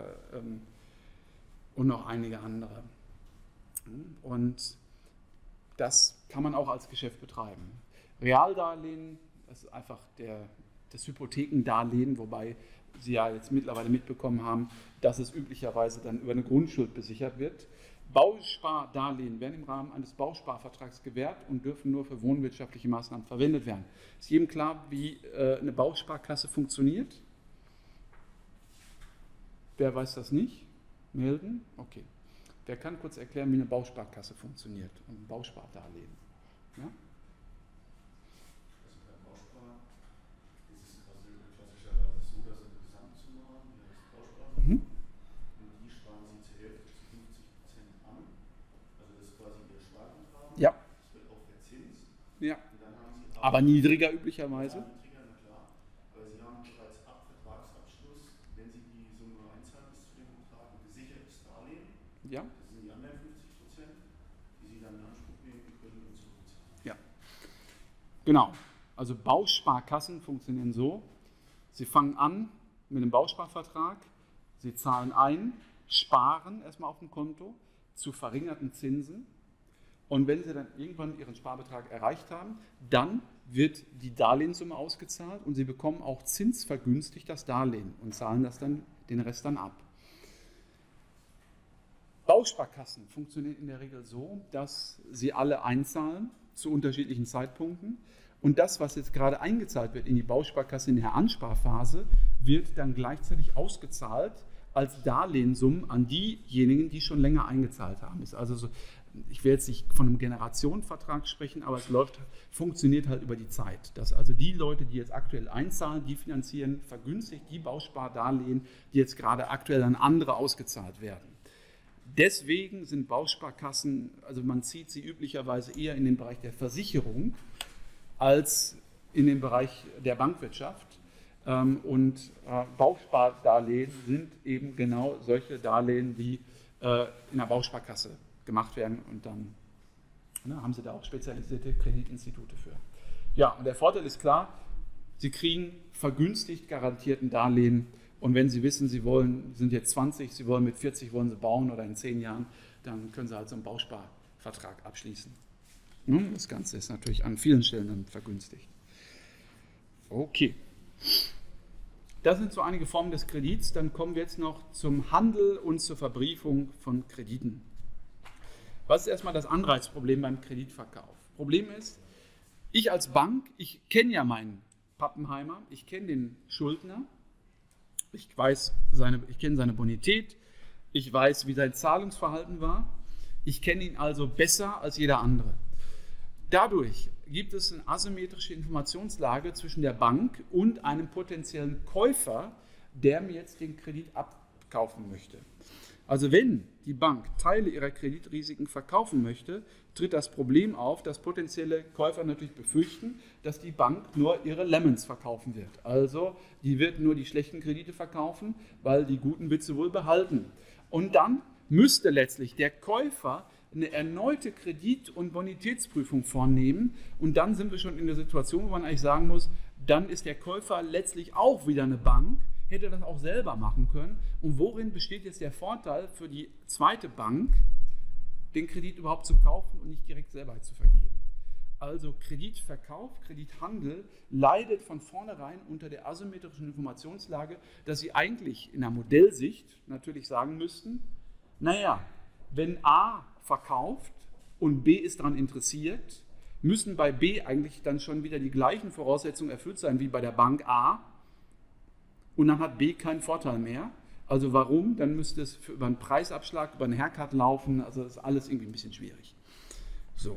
und noch einige andere. Und das kann man auch als Geschäft betreiben. Realdarlehen, das ist einfach das Hypothekendarlehen, wobei Sie ja jetzt mittlerweile mitbekommen haben, dass es üblicherweise dann über eine Grundschuld besichert wird. Bauspardarlehen werden im Rahmen eines Bausparvertrags gewährt und dürfen nur für wohnwirtschaftliche Maßnahmen verwendet werden. Ist jedem klar, wie eine Bausparkasse funktioniert? Wer weiß das nicht? Melden? Okay. Wer kann kurz erklären, wie eine Bausparkasse funktioniert und ein Bauspardarlehen? Ja? Also beim Bauspar ist es klassischerweise so, dass eine Gesamtsumme haben, die heißt Bausparvertrag. Und die sparen Sie zur Hälfte zu 50% an. Also das ist quasi Ihr Sparguthaben. Ja. Das wird auch verzinst. Ja. Und dann haben Sie Aber niedriger üblicherweise? niedriger, na klar. Aber Sie haben bereits ab Vertragsabschluss, wenn Sie die Summe einzahlen bis zu dem Betrag, ein gesichertes Darlehen. Ja. Das sind die anderen 50%, die Sie dann in Anspruch nehmen können und zurückzahlen. Ja. Genau. Also Bausparkassen funktionieren so, Sie fangen an mit einem Bausparvertrag, Sie zahlen ein, sparen erstmal auf dem Konto zu verringerten Zinsen und wenn Sie dann irgendwann Ihren Sparbetrag erreicht haben, dann wird die Darlehenssumme ausgezahlt und Sie bekommen auch zinsvergünstigt das Darlehen und zahlen den Rest dann ab. Bausparkassen funktionieren in der Regel so, dass sie alle einzahlen zu unterschiedlichen Zeitpunkten und das, was jetzt gerade eingezahlt wird in die Bausparkasse in der Ansparphase, wird dann gleichzeitig ausgezahlt als Darlehenssummen an diejenigen, die schon länger eingezahlt haben. Ist also so, ich will jetzt nicht von einem Generationenvertrag sprechen, aber es funktioniert halt über die Zeit. Dass also die Leute, die jetzt aktuell einzahlen, die finanzieren vergünstigt die Bauspardarlehen, die jetzt gerade aktuell an andere ausgezahlt werden. Deswegen sind Bausparkassen, also man zieht sie üblicherweise eher in den Bereich der Versicherung als in den Bereich der Bankwirtschaft. Und Bauspardarlehen sind eben genau solche Darlehen, die in der Bausparkasse gemacht werden und dann haben sie da auch spezialisierte Kreditinstitute für. Ja, und der Vorteil ist klar, Sie kriegen vergünstigt garantierten Darlehen und wenn Sie wissen, Sie sind jetzt 20, Sie wollen mit 40 wollen Sie bauen oder in 10 Jahren, dann können Sie halt so einen Bausparvertrag abschließen. Das Ganze ist natürlich an vielen Stellen dann vergünstigt. Okay. Das sind so einige Formen des Kredits. Dann kommen wir jetzt noch zum Handel und zur Verbriefung von Krediten. Was ist erstmal das Anreizproblem beim Kreditverkauf? Problem ist, ich als Bank, ich kenne ja meinen Pappenheimer, ich kenne den Schuldner, ich kenne seine Bonität, ich weiß, wie sein Zahlungsverhalten war, ich kenne ihn also besser als jeder andere. Dadurch gibt es eine asymmetrische Informationslage zwischen der Bank und einem potenziellen Käufer, der mir jetzt den Kredit abkaufen möchte. Also wenn die Bank Teile ihrer Kreditrisiken verkaufen möchte, tritt das Problem auf, dass potenzielle Käufer natürlich befürchten, dass die Bank nur ihre Lemons verkaufen wird. Also die wird nur die schlechten Kredite verkaufen, weil die guten wird sie wohl behalten. Und dann müsste letztlich der Käufer eine erneute Kredit- und Bonitätsprüfung vornehmen. Und dann sind wir schon in der Situation, wo man eigentlich sagen muss, dann ist der Käufer letztlich auch wieder eine Bank, hätte das auch selber machen können. Und worin besteht jetzt der Vorteil für die zweite Bank, den Kredit überhaupt zu kaufen und nicht direkt selber zu vergeben? Also Kreditverkauf, Kredithandel leidet von vornherein unter der asymmetrischen Informationslage, dass Sie eigentlich in der Modellsicht natürlich sagen müssten, naja, wenn A verkauft und B ist daran interessiert, müssen bei B eigentlich dann schon wieder die gleichen Voraussetzungen erfüllt sein wie bei der Bank A und dann hat B keinen Vorteil mehr. Also warum? Dann müsste es über einen Preisabschlag, über einen Haircut laufen, also das ist alles irgendwie ein bisschen schwierig. So.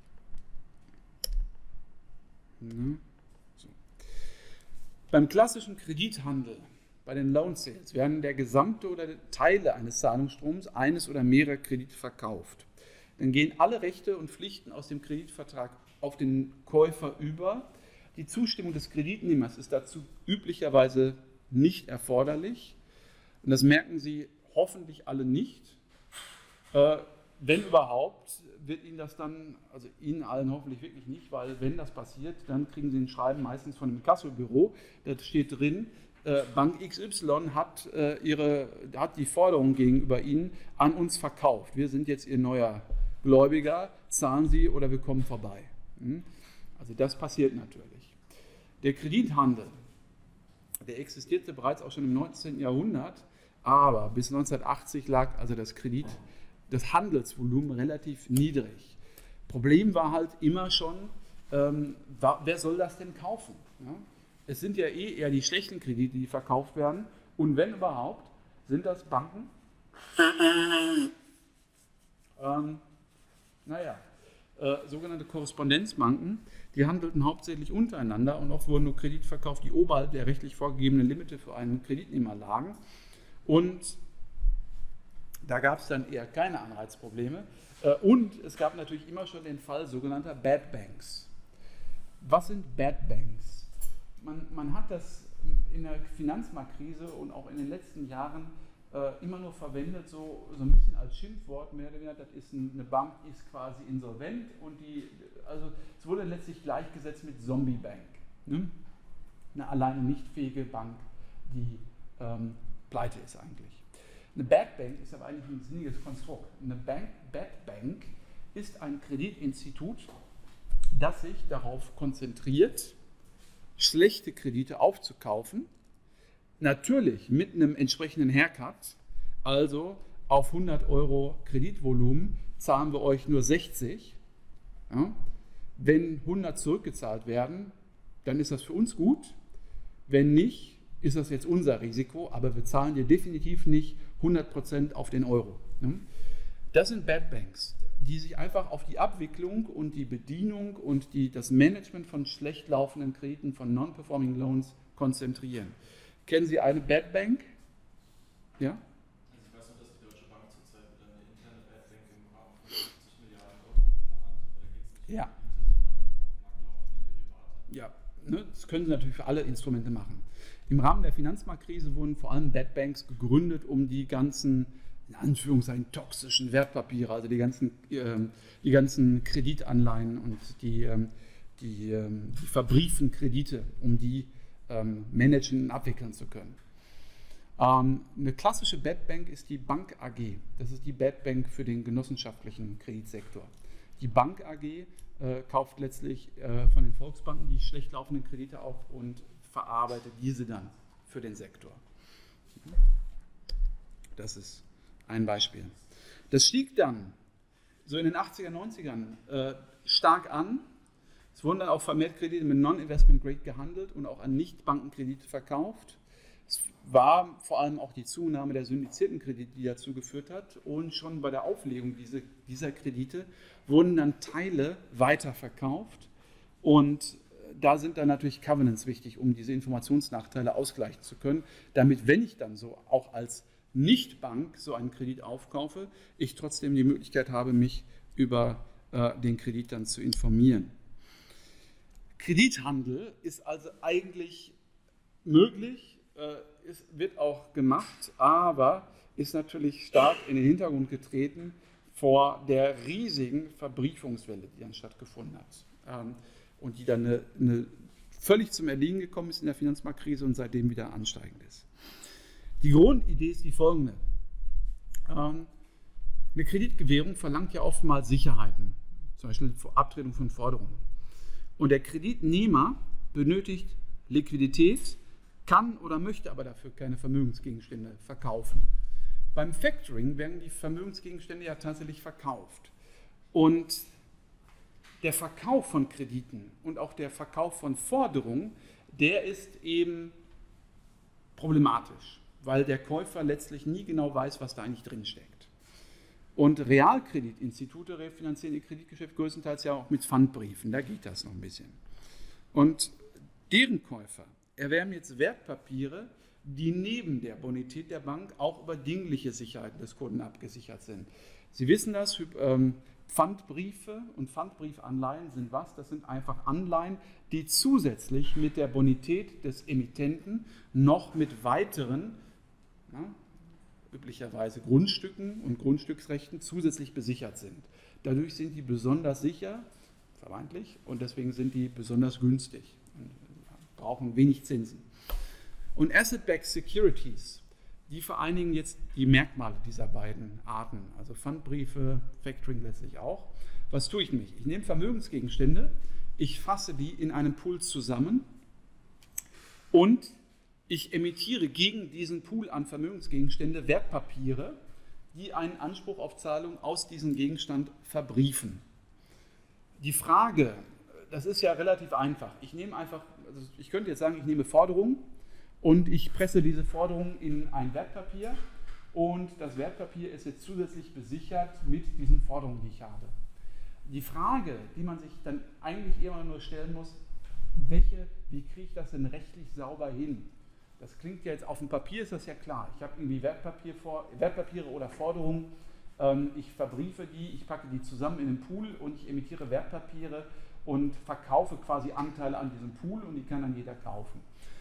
So. Beim klassischen Kredithandel, bei den Loan Sales, werden der gesamte oder Teile eines Zahlungsstroms, eines oder mehrerer Kredite verkauft. Dann gehen alle Rechte und Pflichten aus dem Kreditvertrag auf den Käufer über. Die Zustimmung des Kreditnehmers ist dazu üblicherweise nicht erforderlich. Und das merken Sie hoffentlich alle nicht. Wenn überhaupt, wird Ihnen das dann, also Ihnen allen hoffentlich wirklich nicht, weil wenn das passiert, dann kriegen Sie ein Schreiben meistens von einem Inkassobüro, da steht drin, Bank XY hat die Forderung gegenüber Ihnen an uns verkauft. Wir sind jetzt Ihr neuer Gläubiger, zahlen Sie oder wir kommen vorbei. Also das passiert natürlich. Der Kredithandel, der existierte bereits auch schon im 19. Jahrhundert, aber bis 1980 lag also das Handelsvolumen relativ niedrig. Problem war halt immer schon, wer soll das denn kaufen? Ja? Es sind ja eher die schlechten Kredite, die verkauft werden. Und wenn überhaupt, sind das Banken. Sogenannte Korrespondenzbanken, die handelten hauptsächlich untereinander und oft wurden nur Kredite verkauft, die oberhalb der rechtlich vorgegebenen Limite für einen Kreditnehmer lagen. Und da gab es dann eher keine Anreizprobleme. Und es gab natürlich immer schon den Fall sogenannter Bad Banks. Was sind Bad Banks? Man hat das in der Finanzmarktkrise und auch in den letzten Jahren immer nur verwendet, so ein bisschen als Schimpfwort, mehr oder weniger, das ist eine Bank, ist quasi insolvent und also es wurde letztlich gleichgesetzt mit Zombie-Bank. Ne? Eine alleine nicht fähige Bank, die pleite ist eigentlich. Eine Bad Bank ist aber eigentlich ein sinniges Konstrukt. Eine Bad Bank ist ein Kreditinstitut, das sich darauf konzentriert, schlechte Kredite aufzukaufen, natürlich mit einem entsprechenden Haircut, also auf 100 Euro Kreditvolumen zahlen wir euch nur 60. Ja? Wenn 100 zurückgezahlt werden, dann ist das für uns gut. Wenn nicht, ist das jetzt unser Risiko, aber wir zahlen dir definitiv nicht 100% auf den Euro. Ja? Das sind Bad Banks, die sich einfach auf die Abwicklung und die Bedienung und das Management von schlecht laufenden Krediten, von Non-Performing Loans konzentrieren. Kennen Sie eine Bad Bank? Ja? Also ich weiß noch, dass die Deutsche Bank zurzeit wieder eine interne Bad Bank im Rahmen von 50 Milliarden Euro plant. Aber da geht es nicht um Kredite, sondern um langlaufende Derivate. Ja, ne, das können Sie natürlich für alle Instrumente machen. Im Rahmen der Finanzmarktkrise wurden vor allem Bad Banks gegründet, um die ganzen, in Anführungszeichen, toxischen Wertpapiere, also die ganzen Kreditanleihen und die verbrieften Kredite, um die managen und abwickeln zu können. Eine klassische Bad Bank ist die Bank AG. Das ist die Bad Bank für den genossenschaftlichen Kreditsektor. Die Bank AG kauft letztlich von den Volksbanken die schlecht laufenden Kredite auf und verarbeitet diese dann für den Sektor. Das ist ein Beispiel. Das stieg dann so in den 80er, 90ern stark an. Es wurden dann auch vermehrt Kredite mit Non-Investment Grade gehandelt und auch an Nicht-Bankenkredite verkauft. Es war vor allem auch die Zunahme der syndizierten Kredite, die dazu geführt hat. Und schon bei der Auflegung dieser Kredite wurden dann Teile weiterverkauft. Und da sind dann natürlich Covenants wichtig, um diese Informationsnachteile ausgleichen zu können, damit, wenn ich dann so auch als Nicht-Bank so einen Kredit aufkaufe, ich trotzdem die Möglichkeit habe, mich über den Kredit dann zu informieren. Kredithandel ist also eigentlich möglich, wird auch gemacht, aber ist natürlich stark in den Hintergrund getreten vor der riesigen Verbriefungswelle, die dann stattgefunden hat und die dann völlig zum Erliegen gekommen ist in der Finanzmarktkrise und seitdem wieder ansteigend ist. Die Grundidee ist die folgende. Eine Kreditgewährung verlangt ja oftmals Sicherheiten, zum Beispiel Abtretung von Forderungen. Und der Kreditnehmer benötigt Liquidität, kann oder möchte aber dafür keine Vermögensgegenstände verkaufen. Beim Factoring werden die Vermögensgegenstände ja tatsächlich verkauft. Und der Verkauf von Krediten und auch der Verkauf von Forderungen, der ist eben problematisch, weil der Käufer letztlich nie genau weiß, was da eigentlich drinsteckt. Und Realkreditinstitute refinanzieren ihr Kreditgeschäft größtenteils ja auch mit Pfandbriefen, da geht das noch ein bisschen. Und deren Käufer erwerben jetzt Wertpapiere, die neben der Bonität der Bank auch über dingliche Sicherheiten des Kunden abgesichert sind. Sie wissen das, Pfandbriefe und Pfandbriefanleihen sind was? Das sind einfach Anleihen, die zusätzlich mit der Bonität des Emittenten noch mit weiteren, üblicherweise Grundstücken und Grundstücksrechten zusätzlich besichert sind. Dadurch sind die besonders sicher, vermeintlich, und deswegen sind die besonders günstig und brauchen wenig Zinsen. Und Asset-Backed Securities, die vereinigen jetzt die Merkmale dieser beiden Arten, also Pfandbriefe, Factoring letztlich auch. Was tue ich nämlich? Ich nehme Vermögensgegenstände, ich fasse die in einem Pool zusammen und ich emittiere gegen diesen Pool an Vermögensgegenstände Wertpapiere, die einen Anspruch auf Zahlung aus diesem Gegenstand verbriefen. Die Frage, das ist ja relativ einfach. Ich nehme einfach, also ich könnte jetzt sagen, ich nehme Forderungen und ich presse diese Forderungen in ein Wertpapier und das Wertpapier ist jetzt zusätzlich besichert mit diesen Forderungen, die ich habe. Die Frage, die man sich dann eigentlich immer nur stellen muss, wie kriege ich das denn rechtlich sauber hin? Das klingt ja jetzt auf dem Papier, ist das ja klar. Ich habe irgendwie Wertpapiere oder Forderungen, ich verbriefe die, ich packe die zusammen in den Pool und ich emittiere Wertpapiere und verkaufe quasi Anteile an diesem Pool und die kann dann jeder kaufen.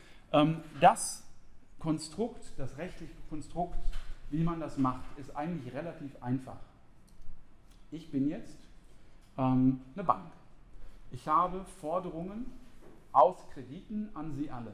Das Konstrukt, das rechtliche Konstrukt, wie man das macht, ist eigentlich relativ einfach. Ich bin jetzt eine Bank. Ich habe Forderungen aus Krediten an Sie alle.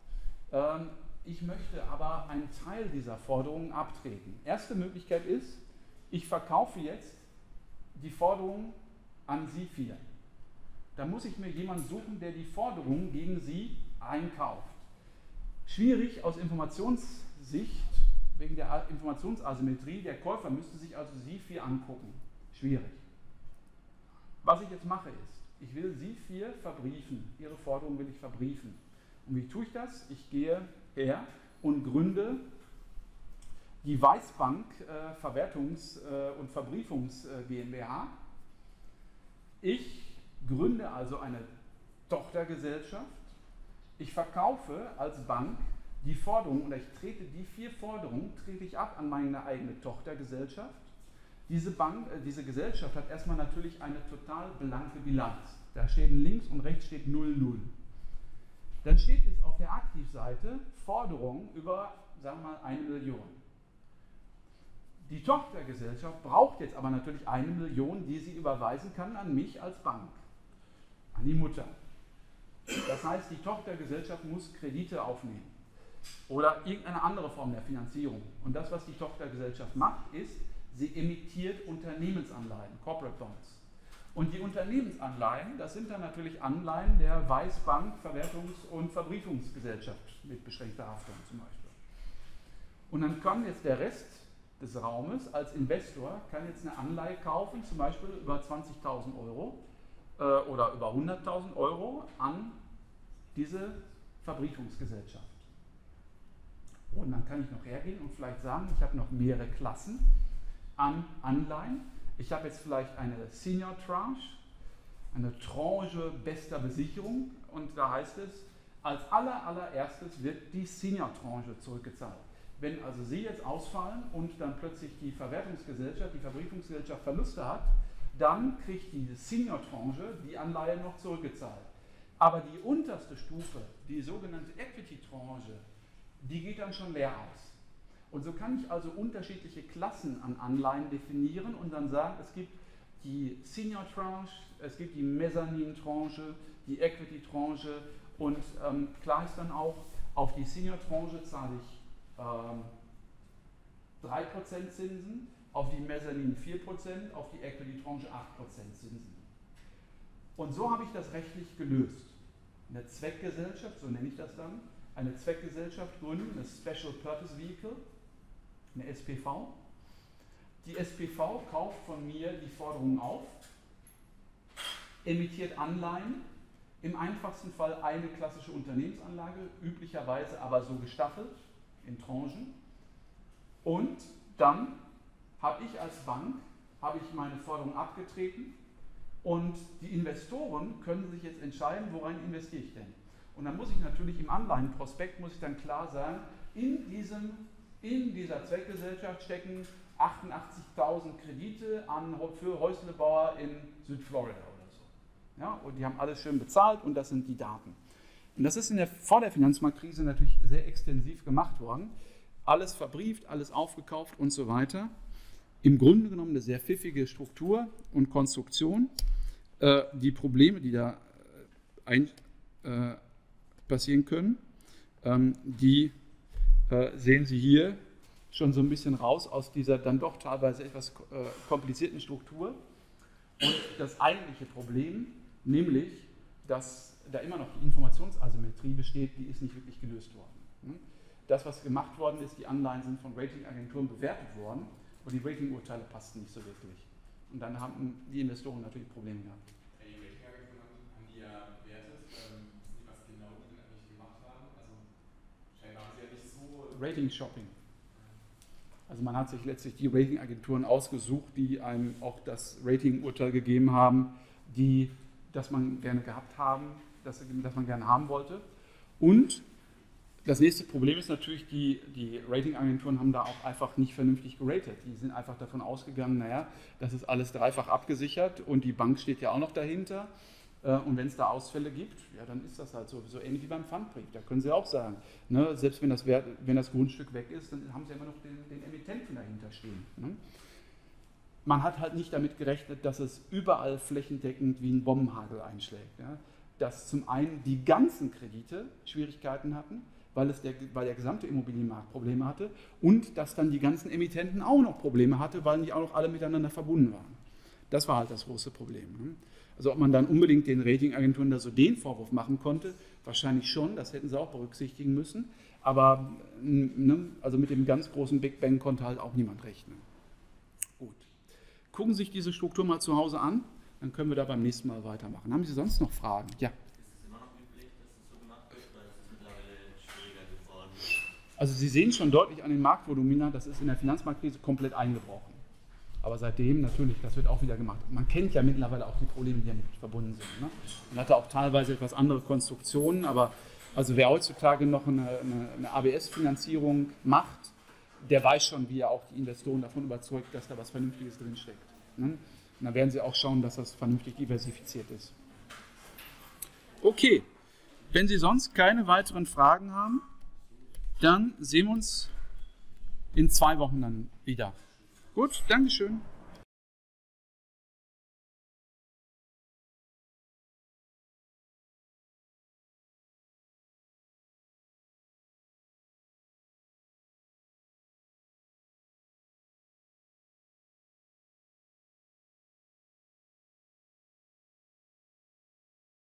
Ich möchte aber einen Teil dieser Forderungen abtreten. Erste Möglichkeit ist, ich verkaufe jetzt die Forderungen an Sie 4. Da muss ich mir jemanden suchen, der die Forderungen gegen Sie einkauft. Schwierig aus Informationssicht, wegen der Informationsasymmetrie, der Käufer müsste sich also Sie 4 angucken. Schwierig. Was ich jetzt mache ist, ich will Sie 4 verbriefen, Ihre Forderungen will ich verbriefen. Und wie tue ich das? Ich gehe her und gründe die Weißbank Verwertungs- und Verbriefungs GmbH. Ich gründe also eine Tochtergesellschaft. Ich verkaufe als Bank die Forderungen oder ich trete die 4 Forderungen trete ich ab an meine eigene Tochtergesellschaft. Diese Gesellschaft hat erstmal natürlich eine total blanke Bilanz. Da steht links und rechts steht 00. Dann steht jetzt auf der Aktivseite Forderungen über, sagen wir mal, 1 Million. Die Tochtergesellschaft braucht jetzt aber natürlich 1 Million, die sie überweisen kann an mich als Bank, an die Mutter. Das heißt, die Tochtergesellschaft muss Kredite aufnehmen oder irgendeine andere Form der Finanzierung. Und das, was die Tochtergesellschaft macht, ist, sie emittiert Unternehmensanleihen, Corporate Bonds. Und die Unternehmensanleihen, das sind dann natürlich Anleihen der Weißbank Verwertungs- und Verbriefungsgesellschaft mit beschränkter Haftung zum Beispiel. Und dann kann jetzt der Rest des Raumes als Investor kann jetzt eine Anleihe kaufen, zum Beispiel über 20.000 Euro oder über 100.000 Euro an diese Verbriefungsgesellschaft. Und dann kann ich noch hergehen und vielleicht sagen, ich habe noch mehrere Klassen an Anleihen. Ich habe jetzt vielleicht eine Senior Tranche, eine Tranche bester Besicherung und da heißt es, als allererstes wird die Senior Tranche zurückgezahlt. Wenn also Sie jetzt ausfallen und dann plötzlich die Verwertungsgesellschaft, die Verbriefungsgesellschaft Verluste hat, dann kriegt die Senior-Tranche die Anleihe noch zurückgezahlt. Aber die unterste Stufe, die sogenannte Equity-Tranche, die geht dann schon leer aus. Und so kann ich also unterschiedliche Klassen an Anleihen definieren und dann sagen, es gibt die Senior-Tranche, es gibt die Mezzanin-Tranche, die Equity-Tranche und klar ist dann auch, auf die Senior-Tranche zahle ich 3% Zinsen, auf die Mezzanin 4%, auf die Equity-Tranche 8% Zinsen. Und so habe ich das rechtlich gelöst. Eine Zweckgesellschaft, so nenne ich das dann, eine Zweckgesellschaft gründen, eine Special Purpose Vehicle, eine SPV. Die SPV kauft von mir die Forderungen auf, emittiert Anleihen, im einfachsten Fall eine klassische Unternehmensanlage, üblicherweise aber so gestaffelt, in Tranchen. Und dann habe ich als Bank meine Forderung abgetreten und die Investoren können sich jetzt entscheiden, worein investiere ich denn. Und dann muss ich natürlich im Anleihenprospekt muss ich dann klar sagen, in dieser Zweckgesellschaft stecken 88.000 Kredite für Häuslebauer in Südflorida oder so. Ja, und die haben alles schön bezahlt und das sind die Daten. Und das ist vor der Finanzmarktkrise natürlich sehr extensiv gemacht worden. Alles verbrieft, alles aufgekauft und so weiter. Im Grunde genommen eine sehr pfiffige Struktur und Konstruktion. Die Probleme, die da passieren können, die sehen Sie hier schon so ein bisschen raus aus dieser dann doch teilweise etwas komplizierten Struktur. Und das eigentliche Problem, nämlich, dass da immer noch die Informationsasymmetrie besteht, die ist nicht wirklich gelöst worden. Das, was gemacht worden ist, die Anleihen sind von Ratingagenturen bewertet worden und die Ratingurteile passten nicht so wirklich. Und dann haben die Investoren natürlich Probleme gehabt. Die Ratingagenturen haben die ja bewertet. Wissen Sie, was genau die denn eigentlich gemacht haben? Also scheinbar haben sie ja nicht so... Rating-Shopping. Also man hat sich letztlich die Ratingagenturen ausgesucht, die einem auch das Ratingurteil gegeben haben, das man gerne gehabt haben, das man gerne haben wollte. Und das nächste Problem ist natürlich, die Ratingagenturen haben da auch einfach nicht vernünftig geratet. Die sind einfach davon ausgegangen, naja, das ist alles dreifach abgesichert und die Bank steht ja auch noch dahinter. Und wenn es da Ausfälle gibt, ja, dann ist das halt so ähnlich wie beim Pfandbrief. Da können Sie auch sagen, ne, selbst wenn das Grundstück weg ist, dann haben Sie immer noch den Emittenten dahinter stehen. Ne? Man hat halt nicht damit gerechnet, dass es überall flächendeckend wie ein Bombenhagel einschlägt. Ja? Dass zum einen die ganzen Kredite Schwierigkeiten hatten, weil der gesamte Immobilienmarkt Probleme hatte und dass dann die ganzen Emittenten auch noch Probleme hatte, weil die auch noch alle miteinander verbunden waren. Das war halt das große Problem. Ne? Also ob man dann unbedingt den Ratingagenturen da so den Vorwurf machen konnte, wahrscheinlich schon, das hätten sie auch berücksichtigen müssen, aber ne, also mit dem ganz großen Big Bang konnte halt auch niemand rechnen. Gut. Gucken Sie sich diese Struktur mal zu Hause an, dann können wir da beim nächsten Mal weitermachen. Haben Sie sonst noch Fragen? Ja. Also Sie sehen schon deutlich an den Marktvolumina, das ist in der Finanzmarktkrise komplett eingebrochen. Aber seitdem natürlich, das wird auch wieder gemacht. Man kennt ja mittlerweile auch die Probleme, die damit verbunden sind. Ne? Man hatte auch teilweise etwas andere Konstruktionen, aber also wer heutzutage noch eine ABS-Finanzierung macht, der weiß schon, wie er auch die Investoren davon überzeugt, dass da was Vernünftiges drinsteckt. Ne? Und dann werden sie auch schauen, dass das vernünftig diversifiziert ist. Okay, wenn Sie sonst keine weiteren Fragen haben, dann sehen wir uns in 2 Wochen dann wieder. Gut, Dankeschön.